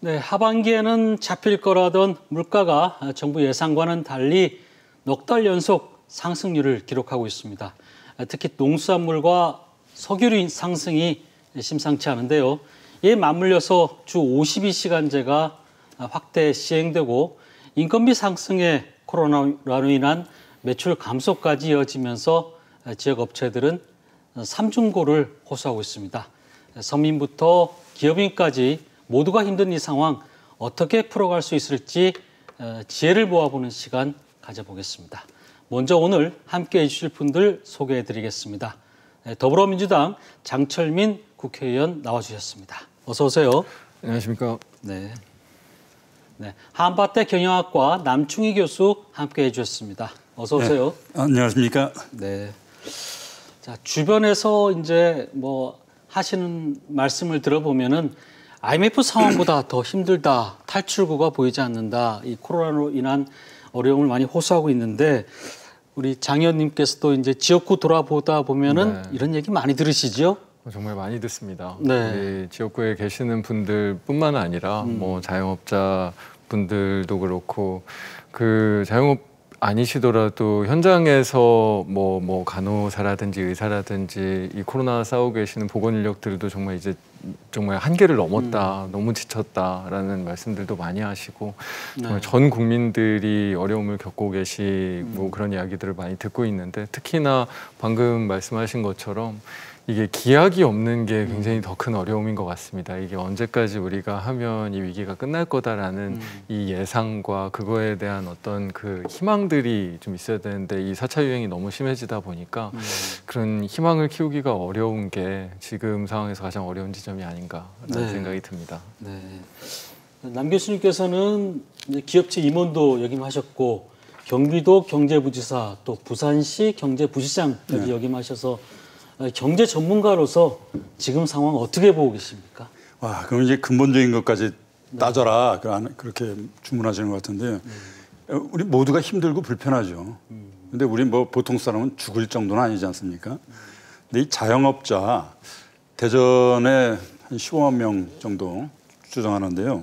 네, 하반기에는 잡힐 거라던 물가가 정부 예상과는 달리 넉 달 연속 상승률을 기록하고 있습니다. 특히 농수산물과 석유류 상승이 심상치 않은데요. 이에 맞물려서 주 52시간제가 확대 시행되고 인건비 상승에 코로나로 인한 매출 감소까지 이어지면서 지역 업체들은 삼중고를 호소하고 있습니다. 서민부터 기업인까지 모두가 힘든 이 상황 어떻게 풀어갈 수 있을지 지혜를 모아보는 시간 가져보겠습니다. 먼저 오늘 함께해 주실 분들 소개해 드리겠습니다. 더불어민주당 장철민 국회의원 나와주셨습니다. 어서 오세요. 안녕하십니까. 네. 한밭대 경영학과 남충희 교수 함께해 주셨습니다. 어서 오세요. 네. 안녕하십니까. 네. 자, 주변에서 이제 뭐 하시는 말씀을 들어보면은 IMF 상황보다 더 힘들다, 탈출구가 보이지 않는다, 이 코로나로 인한 어려움을 많이 호소하고 있는데 우리 장 의원님께서도 이제 지역구 돌아보다 보면은 네. 이런 얘기 많이 들으시죠? 정말 많이 듣습니다. 네. 우리 지역구에 계시는 분들뿐만 아니라 뭐 자영업자 분들도 그렇고 그 자영업 아니시더라도 현장에서 뭐 간호사라든지 의사라든지 이 코로나 싸우고 계시는 보건 인력들도 정말 이제 정말 한계를 넘었다, 너무 지쳤다라는 말씀들도 많이 하시고 정말 전 국민들이 어려움을 겪고 계시고 그런 이야기들을 많이 듣고 있는데 특히나 방금 말씀하신 것처럼 이게 기약이 없는 게 굉장히 더 큰 어려움인 것 같습니다. 이게 언제까지 우리가 하면 이 위기가 끝날 거다라는 이 예상과 그거에 대한 어떤 그 희망들이 좀 있어야 되는데 이 4차 유행이 너무 심해지다 보니까 그런 희망을 키우기가 어려운 게 지금 상황에서 가장 어려운 지점이 아닌가라는 생각이 듭니다. 네. 남 교수님께서는 이제 기업체 임원도 역임하셨고 경기도 경제부지사 또 부산시 경제부시장까지 역임하셔서 경제 전문가로서 지금 상황 어떻게 보고 계십니까? 와, 그럼 이제 근본적인 것까지 따져라 그렇게 주문하시는 것 같은데 우리 모두가 힘들고 불편하죠. 근데 우리 뭐 보통 사람은 죽을 정도는 아니지 않습니까? 근데 이 자영업자 대전에 한 15만 명 정도 추정하는데요.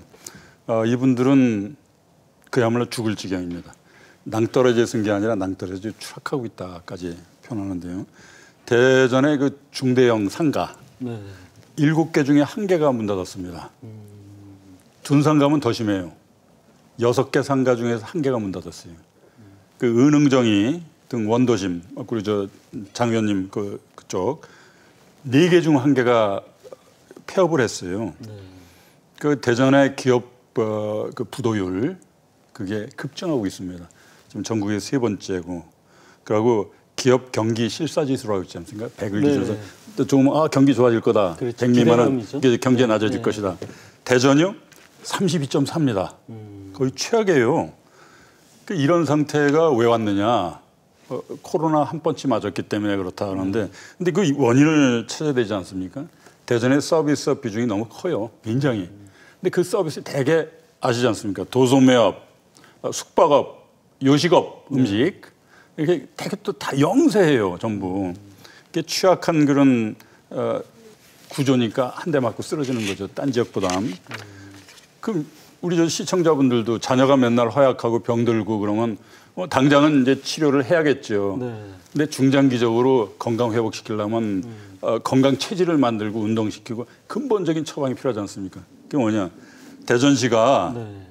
이분들은 그야말로 죽을 지경입니다. 낭떠러지에 쓴 게 아니라 낭떠러지에 추락하고 있다까지 표현하는데요. 대전의 그 중대형 상가 7개 중에 1개가 문 닫았습니다. 둔산 가면 더 심해요. 6개 상가 중에서 1개가 문 닫았어요. 그 은흥정이 등 원도심 그리고 장 의원님 그쪽 4개 중 1개가 폐업을 했어요. 그 대전의 기업 그 부도율 그게 급증하고 있습니다. 지금 전국에 3번째고 그리고 기업 경기 실사지수라고 있지 않습니까? 100을 기준으로 또 조금 경기 좋아질 거다. 100미만 원 경제 낮아질 것이다. 대전이요? 32.4입니다. 거의 최악이에요. 이런 상태가 왜 왔느냐? 코로나 한 번치 맞았기 때문에 그렇다 하는데 근데 그 원인을 찾아야 되지 않습니까? 대전의 서비스업 비중이 너무 커요. 굉장히. 근데 그 서비스 되게 아시지 않습니까? 도소매업, 숙박업, 요식업, 음식 이렇게 되게 또 다 영세해요, 전부. 이게 취약한 그런 구조니까 한 대 맞고 쓰러지는 거죠, 딴 지역보다. 그럼 우리 저 시청자분들도 자녀가 맨날 허약하고 병들고 그러면 당장은 이제 치료를 해야겠죠. 근데 중장기적으로 건강 회복시키려면 건강 체질을 만들고 운동시키고 근본적인 처방이 필요하지 않습니까? 그게 뭐냐? 대전시가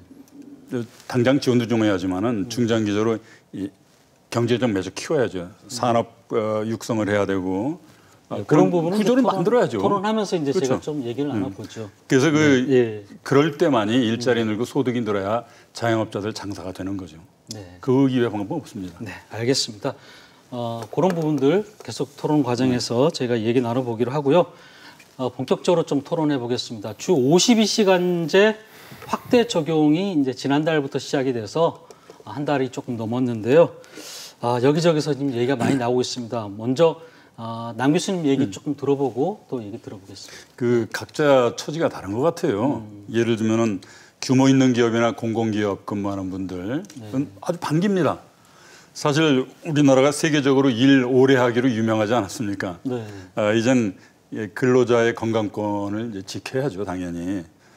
당장 지원도 좀 해야지만은 중장기적으로 이 경제적 매조 키워야죠. 산업 육성을 해야 되고 그런 부분은 구조를 만들어야죠. 토론하면서 이제 그렇죠. 제가 좀 얘기를 나눠보죠. 그래서 그럴 때만이 일자리 늘고 소득이 늘어야 자영업자들 장사가 되는 거죠. 그 이외 방법은 없습니다. 네, 알겠습니다. 그런 부분들 계속 토론 과정에서 저희가 얘기 나눠보기로 하고요. 본격적으로 좀 토론해 보겠습니다. 주 52시간제 확대 적용이 이제 지난달부터 시작이 돼서 한 달이 조금 넘었는데요. 여기저기서 지금 얘기가 많이 나오고 있습니다. 먼저 남 교수님 얘기 조금 들어보고 또 얘기 들어보겠습니다. 그 각자 처지가 다른 것 같아요. 예를 들면은 규모 있는 기업이나 공공기업 근무하는 분들은 아주 반깁니다. 사실 우리나라가 세계적으로 일 오래 하기로 유명하지 않았습니까? 이젠 근로자의 건강권을 이제 지켜야죠, 당연히.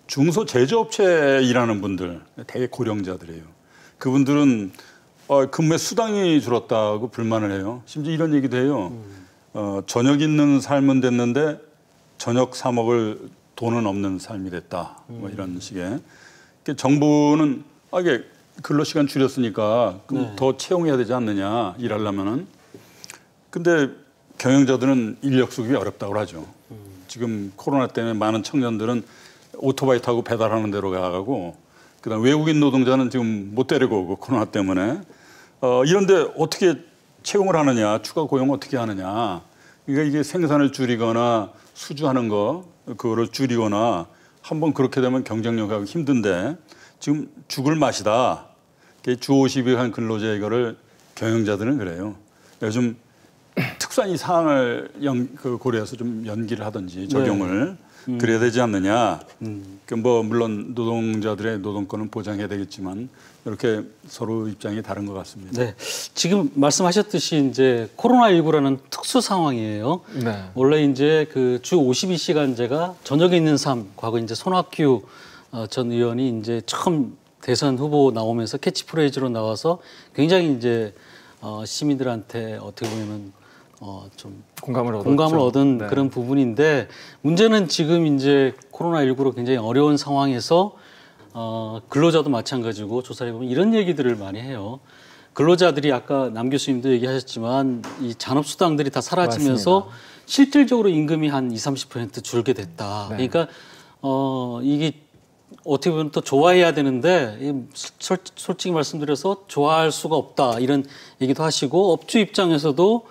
중소 제조업체에 일하는 분들, 되게 고령자들이에요. 그분들은 근무의 수당이 줄었다고 불만을 해요. 심지어 이런 얘기도 해요. 저녁 있는 삶은 됐는데 저녁 사 먹을 돈은 없는 삶이 됐다. 뭐 이런 식의. 정부는 이게 근로시간 줄였으니까 그럼 더 채용해야 되지 않느냐, 일하려면은. 근데 경영자들은 인력 수급이 어렵다고 하죠. 지금 코로나 때문에 많은 청년들은 오토바이 타고 배달하는 데로 가고, 그다음 외국인 노동자는 지금 못 데리고 오고 코로나 때문에 이런데 어떻게 채용을 하느냐, 추가 고용 어떻게 하느냐. 그러니까 이게 생산을 줄이거나 수주하는 거 그거를 줄이거나 한번 그렇게 되면 경쟁력하기 힘든데 지금 죽을 맛이다. 주 50일 근로제 이거를 경영자들은 그래요. 요즘 특수한 이 사항을 고려해서 좀 연기를 하든지 적용을 그래야 되지 않느냐. 뭐 물론 노동자들의 노동권은 보장해야 되겠지만 이렇게 서로 입장이 다른 것 같습니다. 네, 지금 말씀하셨듯이 이제 코로나19라는 특수 상황이에요. 네. 원래 이제 그 주 52시간제가 저녁에 있는 삶, 과거 이제 손학규 전 의원이 이제 처음 대선 후보 나오면서 캐치프레이즈로 나와서 굉장히 이제 시민들한테 어떻게 보면은 좀 공감을 얻은 네. 그런 부분인데, 문제는 지금 이제 코로나19로 굉장히 어려운 상황에서 근로자도 마찬가지고 조사를 해보면 이런 얘기들을 많이 해요. 근로자들이 아까 남 교수님도 얘기하셨지만 이 잔업수당들이 다 사라지면서 맞습니다. 실질적으로 임금이 한 20-30% 줄게 됐다. 네. 그러니까 이게 어떻게 보면 또 좋아해야 되는데 솔직히 말씀드려서 좋아할 수가 없다, 이런 얘기도 하시고, 업주 입장에서도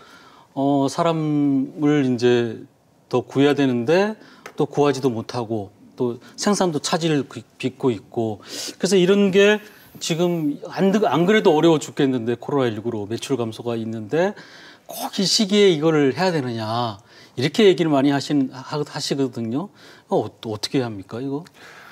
사람을 이제 더 구해야 되는데 또 구하지도 못하고 또 생산도 차질을 빚고 있고, 그래서 이런 게 지금 안 그래도 어려워 죽겠는데 코로나19로 매출 감소가 있는데 꼭 이 시기에 이거를 해야 되느냐, 이렇게 얘기를 많이 하시거든요. 어떻게 해야 합니까, 이거?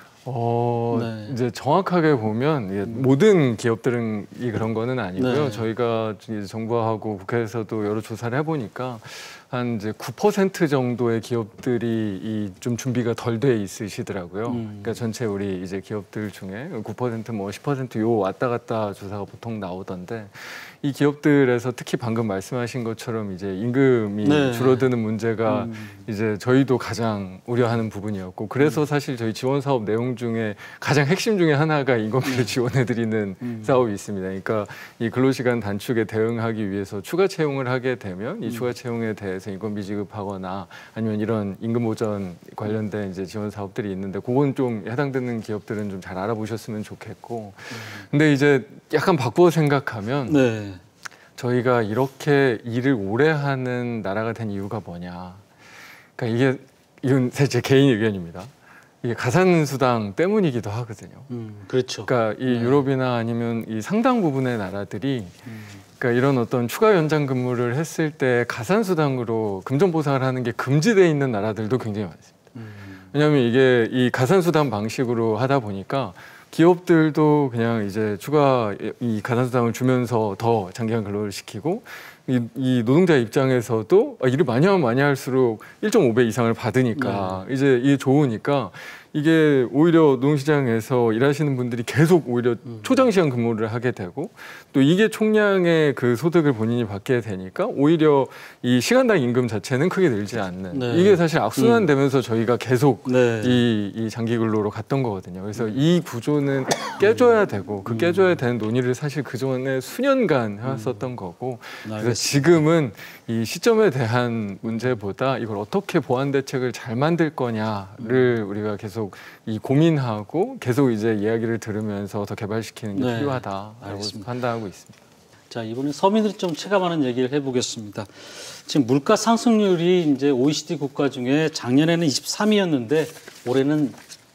네. 이제 정확하게 보면 모든 기업들은 그런 거는 아니고요. 네. 저희가 이제 정부하고 국회에서도 여러 조사를 해보니까 한 이제 9% 정도의 기업들이 좀 준비가 덜 돼 있으시더라고요. 그러니까 전체 우리 이제 기업들 중에 9% 뭐 10% 요 왔다 갔다 조사가 보통 나오던데, 이 기업들에서 특히 방금 말씀하신 것처럼 이제 임금이 네. 줄어드는 문제가 이제 저희도 가장 우려하는 부분이었고, 그래서 사실 저희 지원 사업 내용 중에 가장 핵심 중에 하나가 인건비를 지원해드리는 사업이 있습니다. 그러니까 이 근로시간 단축에 대응하기 위해서 추가 채용을 하게 되면 이 추가 채용에 대해서 인건비 지급하거나 아니면 이런 임금 보전 관련된 이제 지원 사업들이 있는데, 그건 좀 해당되는 기업들은 좀 잘 알아보셨으면 좋겠고, 근데 이제 약간 바꾸어 생각하면. 네. 저희가 이렇게 일을 오래 하는 나라가 된 이유가 뭐냐. 그러니까 이건 제 개인 의견입니다. 이게 가산수당 때문이기도 하거든요. 그렇죠. 그러니까 이 유럽이나 아니면 이 상당 부분의 나라들이 그러니까 이런 어떤 추가 연장 근무를 했을 때 가산수당으로 금전보상을 하는 게 금지되어 있는 나라들도 굉장히 많습니다. 왜냐하면 이게 이 가산수당 방식으로 하다 보니까 기업들도 그냥 이제 추가 이 가산수당을 주면서 더 장기간 근로를 시키고, 이 노동자 입장에서도 일을 많이 하면 많이 할수록 1.5배 이상을 받으니까 이제 이게 좋으니까 이게 오히려 노동시장에서 일하시는 분들이 계속 오히려 초장시간 근무를 하게 되고, 또 이게 총량의 그 소득을 본인이 받게 되니까 오히려 이 시간당 임금 자체는 크게 늘지 않는 네. 이게 사실 악순환되면서 저희가 계속 네. 이 장기 근로로 갔던 거거든요. 그래서 이 구조는 깨줘야 되고, 그 깨줘야 되는 논의를 사실 그전에 수년간 해왔었던 거고, 그래서 지금은 이 시점에 대한 문제보다 이걸 어떻게 보완 대책을 잘 만들 거냐를 우리가 계속 이 고민하고 계속 이제 이야기를 들으면서 더 개발시키는 게 필요하다라고 판단하고 있습니다. 자, 이번에 서민들이 좀 체감하는 얘기를 해보겠습니다. 지금 물가 상승률이 이제 OECD 국가 중에 작년에는 23위였는데 올해는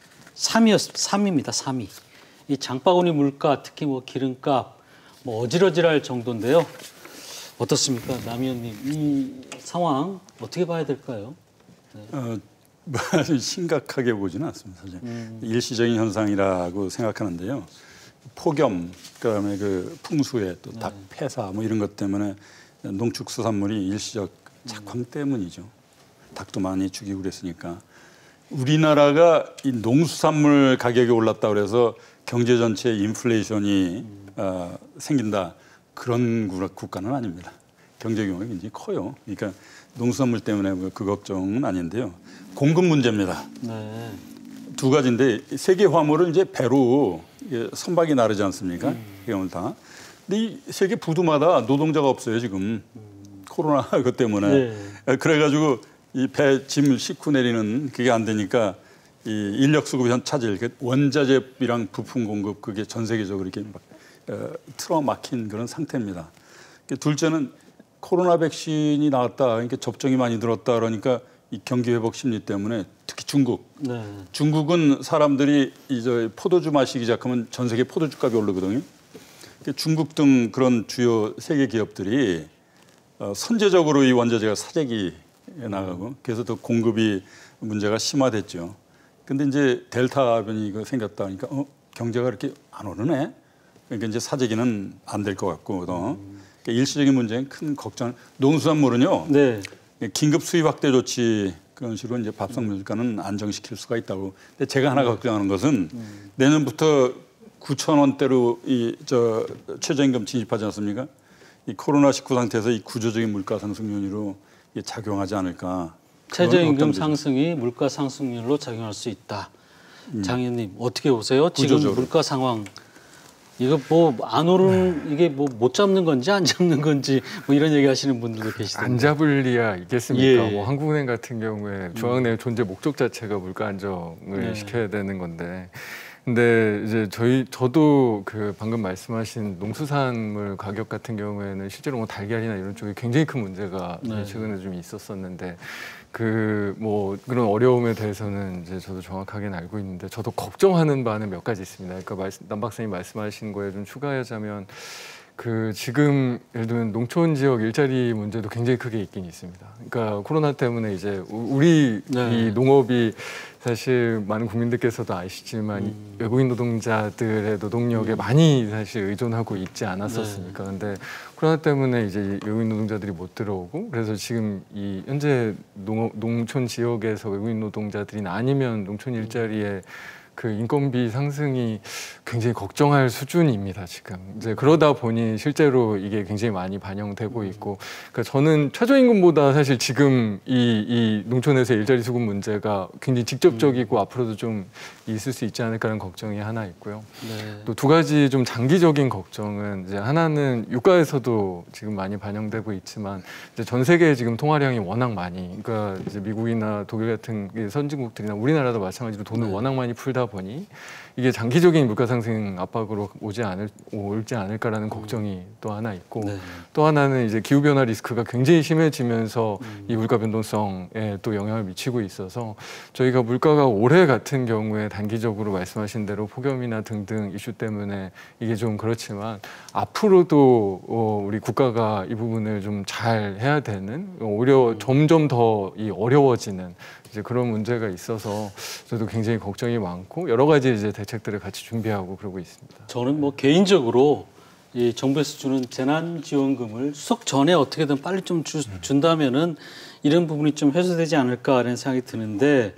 3위입니다. 3위. 이 장바구니 물가, 특히 뭐 기름값, 뭐 어지러지할 정도인데요. 어떻습니까, 남 의원님? 이 상황 어떻게 봐야 될까요? 네. 심각하게 보지는 않습니다. 사실 일시적인 현상이라고 생각하는데요. 폭염, 그다음에 그 풍수해 또 닭 폐사 뭐 이런 것 때문에 농축수산물이 일시적 작황 때문이죠. 닭도 많이 죽이고 그랬으니까. 우리나라가 이 농수산물 가격이 올랐다 그래서 경제 전체에 인플레이션이 생긴다 그런 국가는 아닙니다. 경제 규모가 굉장히 커요. 그러니까 농수산물 때문에 그 걱정은 아닌데요. 공급 문제입니다. 네. 두 가지인데 세계 화물은 이제 배로 선박이 나르지 않습니까? 오늘 다. 근데 이 세계 부두마다 노동자가 없어요 지금. 코로나 그것 때문에. 네. 그래가지고 이 배 짐을 싣고 내리는 그게 안 되니까 이 인력 수급 현 차질, 원자재비랑 부품 공급 그게 전 세계적으로 이렇게 막 틀어막힌 그런 상태입니다. 둘째는 코로나 백신이 나왔다, 그러니까 접종이 많이 늘었다 그러니까 이 경기 회복 심리 때문에 특히 중국. 네. 중국은 사람들이 이제 포도주 마시기 시작하면 전 세계 포도주 값이 오르거든요. 중국 등 그런 주요 세계 기업들이 선제적으로 이 원자재가 사재기에 나가고 그래서 더 공급이 문제가 심화됐죠. 근데 이제 델타 변이가 생겼다 하니까 경제가 이렇게 안 오르네. 그러니까 이제 사재기는 안 될 것 같고 그러니까 일시적인 문제는 큰 걱정. 농수산물은요. 네. 긴급 수입 확대 조치 그런 식으로 이제 밥상 물가는 안정시킬 수가 있다고. 근데 제가 하나 걱정하는 것은 내년부터 9,000원대로 최저임금 진입하지 않습니까? 이 코로나19 상태에서 이 구조적인 물가 상승 요인으로 작용하지 않을까. 최저임금 상승이 물가 상승률로 작용할 수 있다. 장 의원님 어떻게 보세요? 지금 물가 상황. 이거 뭐 안 오르는 이게 뭐 못 잡는 건지 안 잡는 건지 뭐 이런 얘기 하시는 분들도 계시던데. 안 잡을 리야 있겠습니까? 예. 뭐 한국은행 같은 경우에 중앙은행의 존재 목적 자체가 물가 안정을 시켜야 되는 건데. 근데 이제 저도 그 방금 말씀하신 농수산물 가격 같은 경우에는 실제로 뭐 달걀이나 이런 쪽에 굉장히 큰 문제가 최근에 좀 있었었는데 뭐 그런 어려움에 대해서는 이제 저도 정확하게는 알고 있는데 저도 걱정하는 바는 몇 가지 있습니다. 그러니까 남 박사님 말씀하신 거에 좀 추가하자면 지금 예를 들면 농촌 지역 일자리 문제도 굉장히 크게 있긴 있습니다. 그러니까 코로나 때문에 이제 우리 이 농업이 사실 많은 국민들께서도 아시지만 외국인 노동자들의 노동력에 많이 사실 의존하고 있지 않았었습니까? 근데 코로나 때문에 이제 외국인 노동자들이 못 들어오고 그래서 지금 이 현재 농촌 지역에서 외국인 노동자들이나 아니면 농촌 일자리에 그 인건비 상승이 굉장히 걱정할 수준입니다, 지금. 이제 그러다 보니 실제로 이게 굉장히 많이 반영되고 있고, 그러니까 저는 최저임금보다 사실 지금 이 농촌에서 일자리 수급 문제가 굉장히 직접적이고 앞으로도 좀 있을 수 있지 않을까라는 걱정이 하나 있고요. 또 두 가지 좀 장기적인 걱정은 이제 하나는 유가에서도 지금 많이 반영되고 있지만 이제 전 세계에 지금 통화량이 워낙 많이, 그러니까 이제 미국이나 독일 같은 선진국들이나 우리나라도 마찬가지로 돈을 워낙 많이 풀다 보니 이게 장기적인 물가 상승 압박으로 올지 않을까라는 걱정이 또 하나 있고 또 하나는 이제 기후 변화 리스크가 굉장히 심해지면서 이 물가 변동성에 또 영향을 미치고 있어서 저희가 물가가 올해 같은 경우에 단기적으로 말씀하신 대로 폭염이나 등등 이슈 때문에 이게 좀 그렇지만 앞으로도 우리 국가가 이 부분을 좀 잘 해야 되는 오히려 점점 더 어려워지는 이제 그런 문제가 있어서 저도 굉장히 걱정이 많고 여러 가지 이제 대책들을 같이 준비하고 그러고 있습니다. 저는 뭐 개인적으로 이 정부에서 주는 재난지원금을 추석 전에 어떻게든 빨리 좀 준다면은 이런 부분이 좀 해소되지 않을까라는 생각이 드는데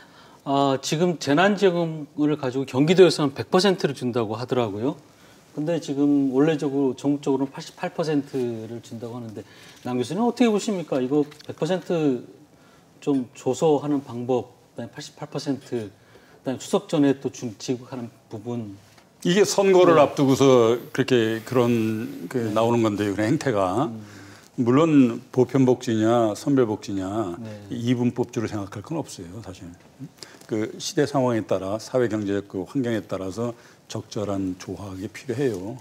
지금 재난지원금을 가지고 경기도에서는 100%를 준다고 하더라고요. 근데 지금 원래적으로 정부 쪽으로는 88%를 준다고 하는데 남 교수님 어떻게 보십니까? 이거 100% 좀 조소하는 방법, 그다음에 88%, 그다음에 추석 전에 또 지급하는 부분. 이게 선거를 앞두고서 그렇게 그런 나오는 건데요, 그런 행태가. 물론 보편복지냐 선별복지냐 이분법주를 생각할 건 없어요, 사실. 그 시대 상황에 따라 사회 경제적 그 환경에 따라서 적절한 조화가 필요해요.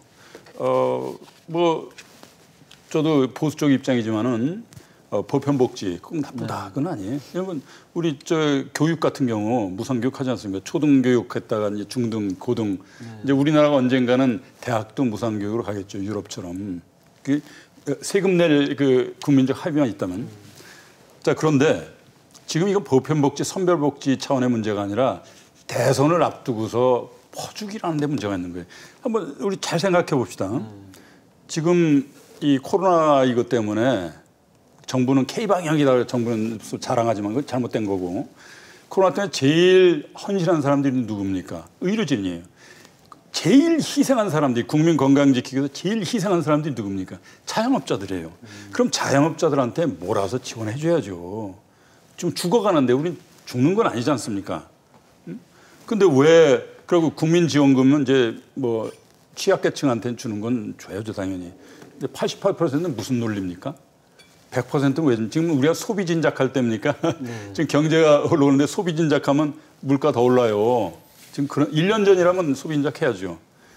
뭐 저도 보수 쪽 입장이지만은. 보편복지 꼭 나쁘다 그건 아니에요. 여러분 우리 교육 같은 경우 무상교육 하지 않습니까? 초등교육했다가 이제 중등, 고등 이제 우리나라가 언젠가는 대학도 무상교육으로 가겠죠. 유럽처럼 세금 낼 그 국민적 합의만 있다면. 자 그런데 지금 이건 보편복지, 선별복지 차원의 문제가 아니라 대선을 앞두고서 퍼주기라는 데 문제가 있는 거예요. 한번 우리 잘 생각해 봅시다. 지금 이 코로나 이것 때문에. 정부는 K방향이다. 정부는 자랑하지만 그건 잘못된 거고 코로나 때문에 제일 헌신한 사람들이 누굽니까? 의료진이에요. 제일 희생한 사람들이 국민 건강 지키기 위해서 제일 희생한 사람들이 누굽니까? 자영업자들이에요. 그럼 자영업자들한테 몰아서 지원해 줘야죠. 지금 죽어가는데 우린 죽는 건 아니지 않습니까? 근데 왜 그리고 국민지원금은 이제 뭐 취약계층한테 주는 건 줘야죠 당연히. 근데 88%는 무슨 논리입니까? 100%는 왜 지금 우리가 소비 진작할 때입니까? 지금 경제가 올라오는데 소비 진작하면 물가 더 올라요. 지금 그런 1년 전이라면 소비 진작해야죠.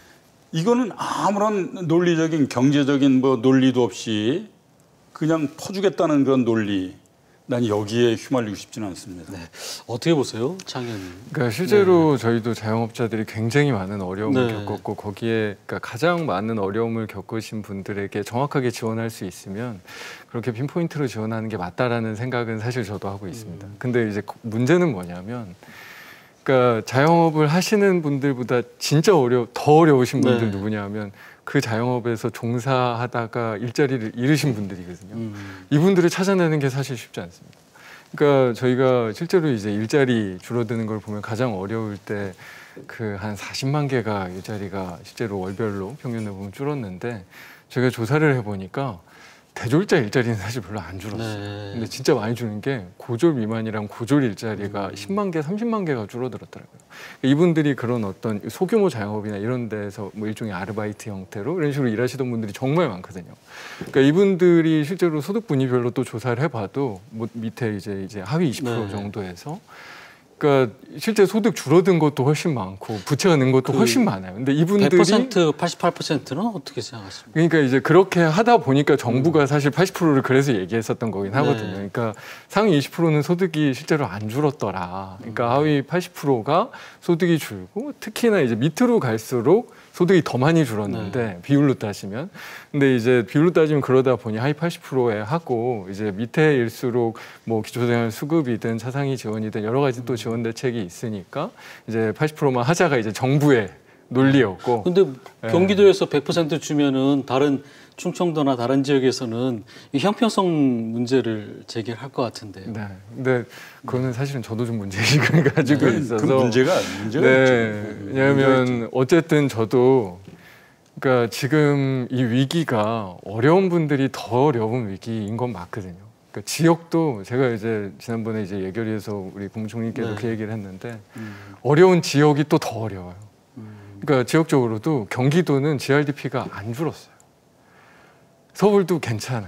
이거는 아무런 논리적인 경제적인 뭐 논리도 없이 그냥 퍼주겠다는 그런 논리. 난 여기에 휘말리고 싶지는 않습니다. 네. 어떻게 보세요, 창 의원님? 그러니까 실제로 저희도 자영업자들이 굉장히 많은 어려움을 겪었고 거기에 그러니까 가장 많은 어려움을 겪으신 분들에게 정확하게 지원할 수 있으면 그렇게 핀포인트로 지원하는 게 맞다라는 생각은 사실 저도 하고 있습니다. 근데 이제 문제는 뭐냐면 그러니까 자영업을 하시는 분들보다 진짜 더 어려우신 분들 누구냐면 그 자영업에서 종사하다가 일자리를 잃으신 분들이거든요. 이분들을 찾아내는 게 사실 쉽지 않습니다. 그러니까 저희가 실제로 이제 일자리 줄어드는 걸 보면 가장 어려울 때 그 한 40만 개가 일자리가 실제로 월별로 평균으로 보면 줄었는데 저희가 조사를 해보니까 대졸자 일자리는 사실 별로 안 줄었어요. 근데 진짜 많이 주는 게 고졸 미만이랑 고졸 일자리가 10만 개, 30만 개가 줄어들었더라고요. 이분들이 그런 어떤 소규모 자영업이나 이런 데서 뭐 일종의 아르바이트 형태로 이런 식으로 일하시던 분들이 정말 많거든요. 그러니까 이분들이 실제로 소득 분위별로 또 조사를 해봐도 뭐 밑에 이제 하위 20% 정도에서 그러니까 실제 소득 줄어든 것도 훨씬 많고 부채가 는 것도 훨씬 많아요. 근데 이분들이 100%, 88%는 어떻게 생각하십니까? 그러니까 이제 그렇게 하다 보니까 정부가 사실 80%를 그래서 얘기했었던 거긴 하거든요. 그러니까 상위 20%는 소득이 실제로 안 줄었더라. 그러니까 하위 80%가 소득이 줄고 특히나 이제 밑으로 갈수록 소득이 더 많이 줄었는데 비율로 따지면 근데 이제 비율로 따지면 그러다 보니 하위 80%에 하고 이제 밑에일수록 뭐 기초생활 수급이든 차상위 지원이든 여러 가지 또 지원 대책이 있으니까 이제 80%만 하자가 이제 정부의 논리였고. 근데 경기도에서 100% 주면은 다른 충청도나 다른 지역에서는 이 형평성 문제를 제기할 것 같은데요. 네. 근데 그거는 사실은 저도 좀 문제의식을 가지고 있어서. 그 문제가 왜냐하면 어쨌든 저도 그러니까 지금 이 위기가 어려운 분들이 더 어려운 위기인 건 맞거든요. 그러니까 지역도 제가 이제 지난번에 이제 예결위에서 우리 국무총리께서 그 얘기를 했는데 어려운 지역이 또 더 어려워요. 그러니까 지역적으로도 경기도는 GRDP가 안 줄었어요. 서울도 괜찮아요.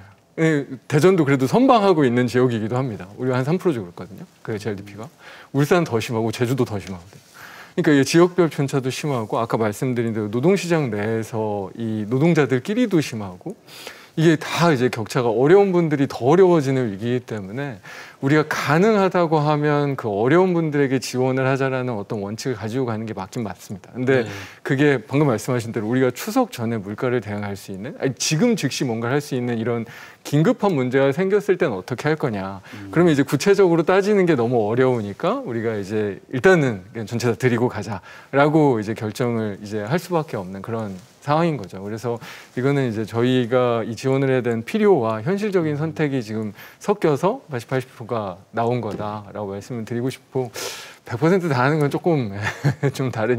대전도 그래도 선방하고 있는 지역이기도 합니다. 우리가 한 3% 주고 있거든요. 그 GRDP가. 울산 더 심하고 제주도 더 심하거든요. 그러니까 지역별 편차도 심하고 아까 말씀드린 대로 노동시장 내에서 이 노동자들끼리도 심하고 이게 다 이제 격차가 어려운 분들이 더 어려워지는 위기이기 때문에 우리가 가능하다고 하면 그 어려운 분들에게 지원을 하자라는 어떤 원칙을 가지고 가는 게 맞긴 맞습니다. 근데 그게 방금 말씀하신 대로 우리가 추석 전에 물가를 대응할 수 있는 지금 즉시 뭔가를 할 수 있는 이런 긴급한 문제가 생겼을 때는 어떻게 할 거냐. 그러면 이제 구체적으로 따지는 게 너무 어려우니까 우리가 이제 일단은 그냥 전체 다 드리고 가자라고 이제 결정을 이제 할 수밖에 없는 그런 상황인 거죠. 그래서 이거는 이제 저희가 이 지원을 해야 되는 필요와 현실적인 선택이 지금 섞여서 80%가 나온 거다라고 말씀을 드리고 싶고 100% 다 하는 건 조금 좀 다른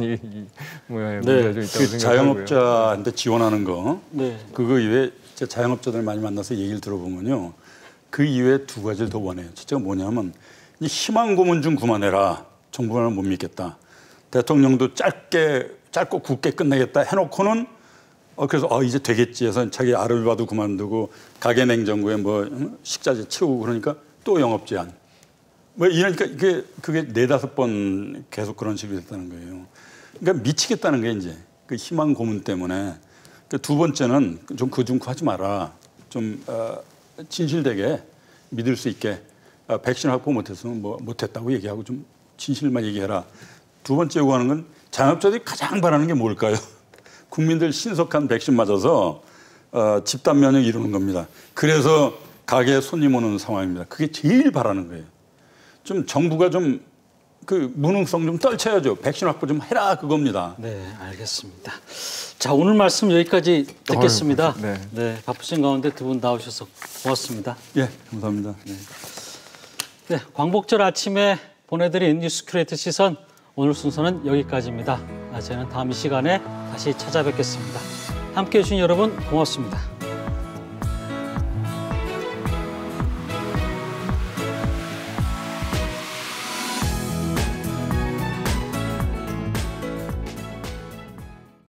문제가 좀 있다고 생각하고요. 자영업자한테 지원하는 거 그거 이외에 자영업자들 많이 만나서 얘기를 들어보면요. 그 이외에 두 가지를 더 원해요. 첫째가 뭐냐면 희망 고문 좀 그만해라. 정부는 못 믿겠다. 대통령도 짧고 굵게 끝내겠다 해놓고는 그래서 이제 되겠지 해서 자기 아르바이트도 그만두고 가게 냉장고에 뭐 식자재 채우고 그러니까 또 영업 제한. 뭐 이러니까 그게 4-5번 계속 그런 식으로 됐다는 거예요. 그러니까 미치겠다는 게 이제 그 희망 고문 때문에. 두 번째는 좀 하지 마라. 좀 진실되게 믿을 수 있게 백신 확보 못했으면 뭐 못했다고 얘기하고 좀 진실만 얘기해라. 두 번째 요구하는 건 자영업자들이 가장 바라는 게 뭘까요? 국민들 신속한 백신 맞아서 집단 면역 이루는 겁니다. 그래서 가게에 손님 오는 상황입니다. 그게 제일 바라는 거예요. 좀 정부가 좀 그 무능성 좀 떨쳐야죠. 백신 확보 좀 해라 그겁니다. 네, 알겠습니다. 자, 오늘 말씀 여기까지 듣겠습니다. 네, 바쁘신 가운데 두 분 나오셔서 고맙습니다. 예, 감사합니다. 네, 광복절 아침에 보내드린 뉴스 큐레이터 시선 오늘 순서는 여기까지입니다. 저희는 다음 이 시간에 다시 찾아뵙겠습니다. 함께해 주신 여러분 고맙습니다.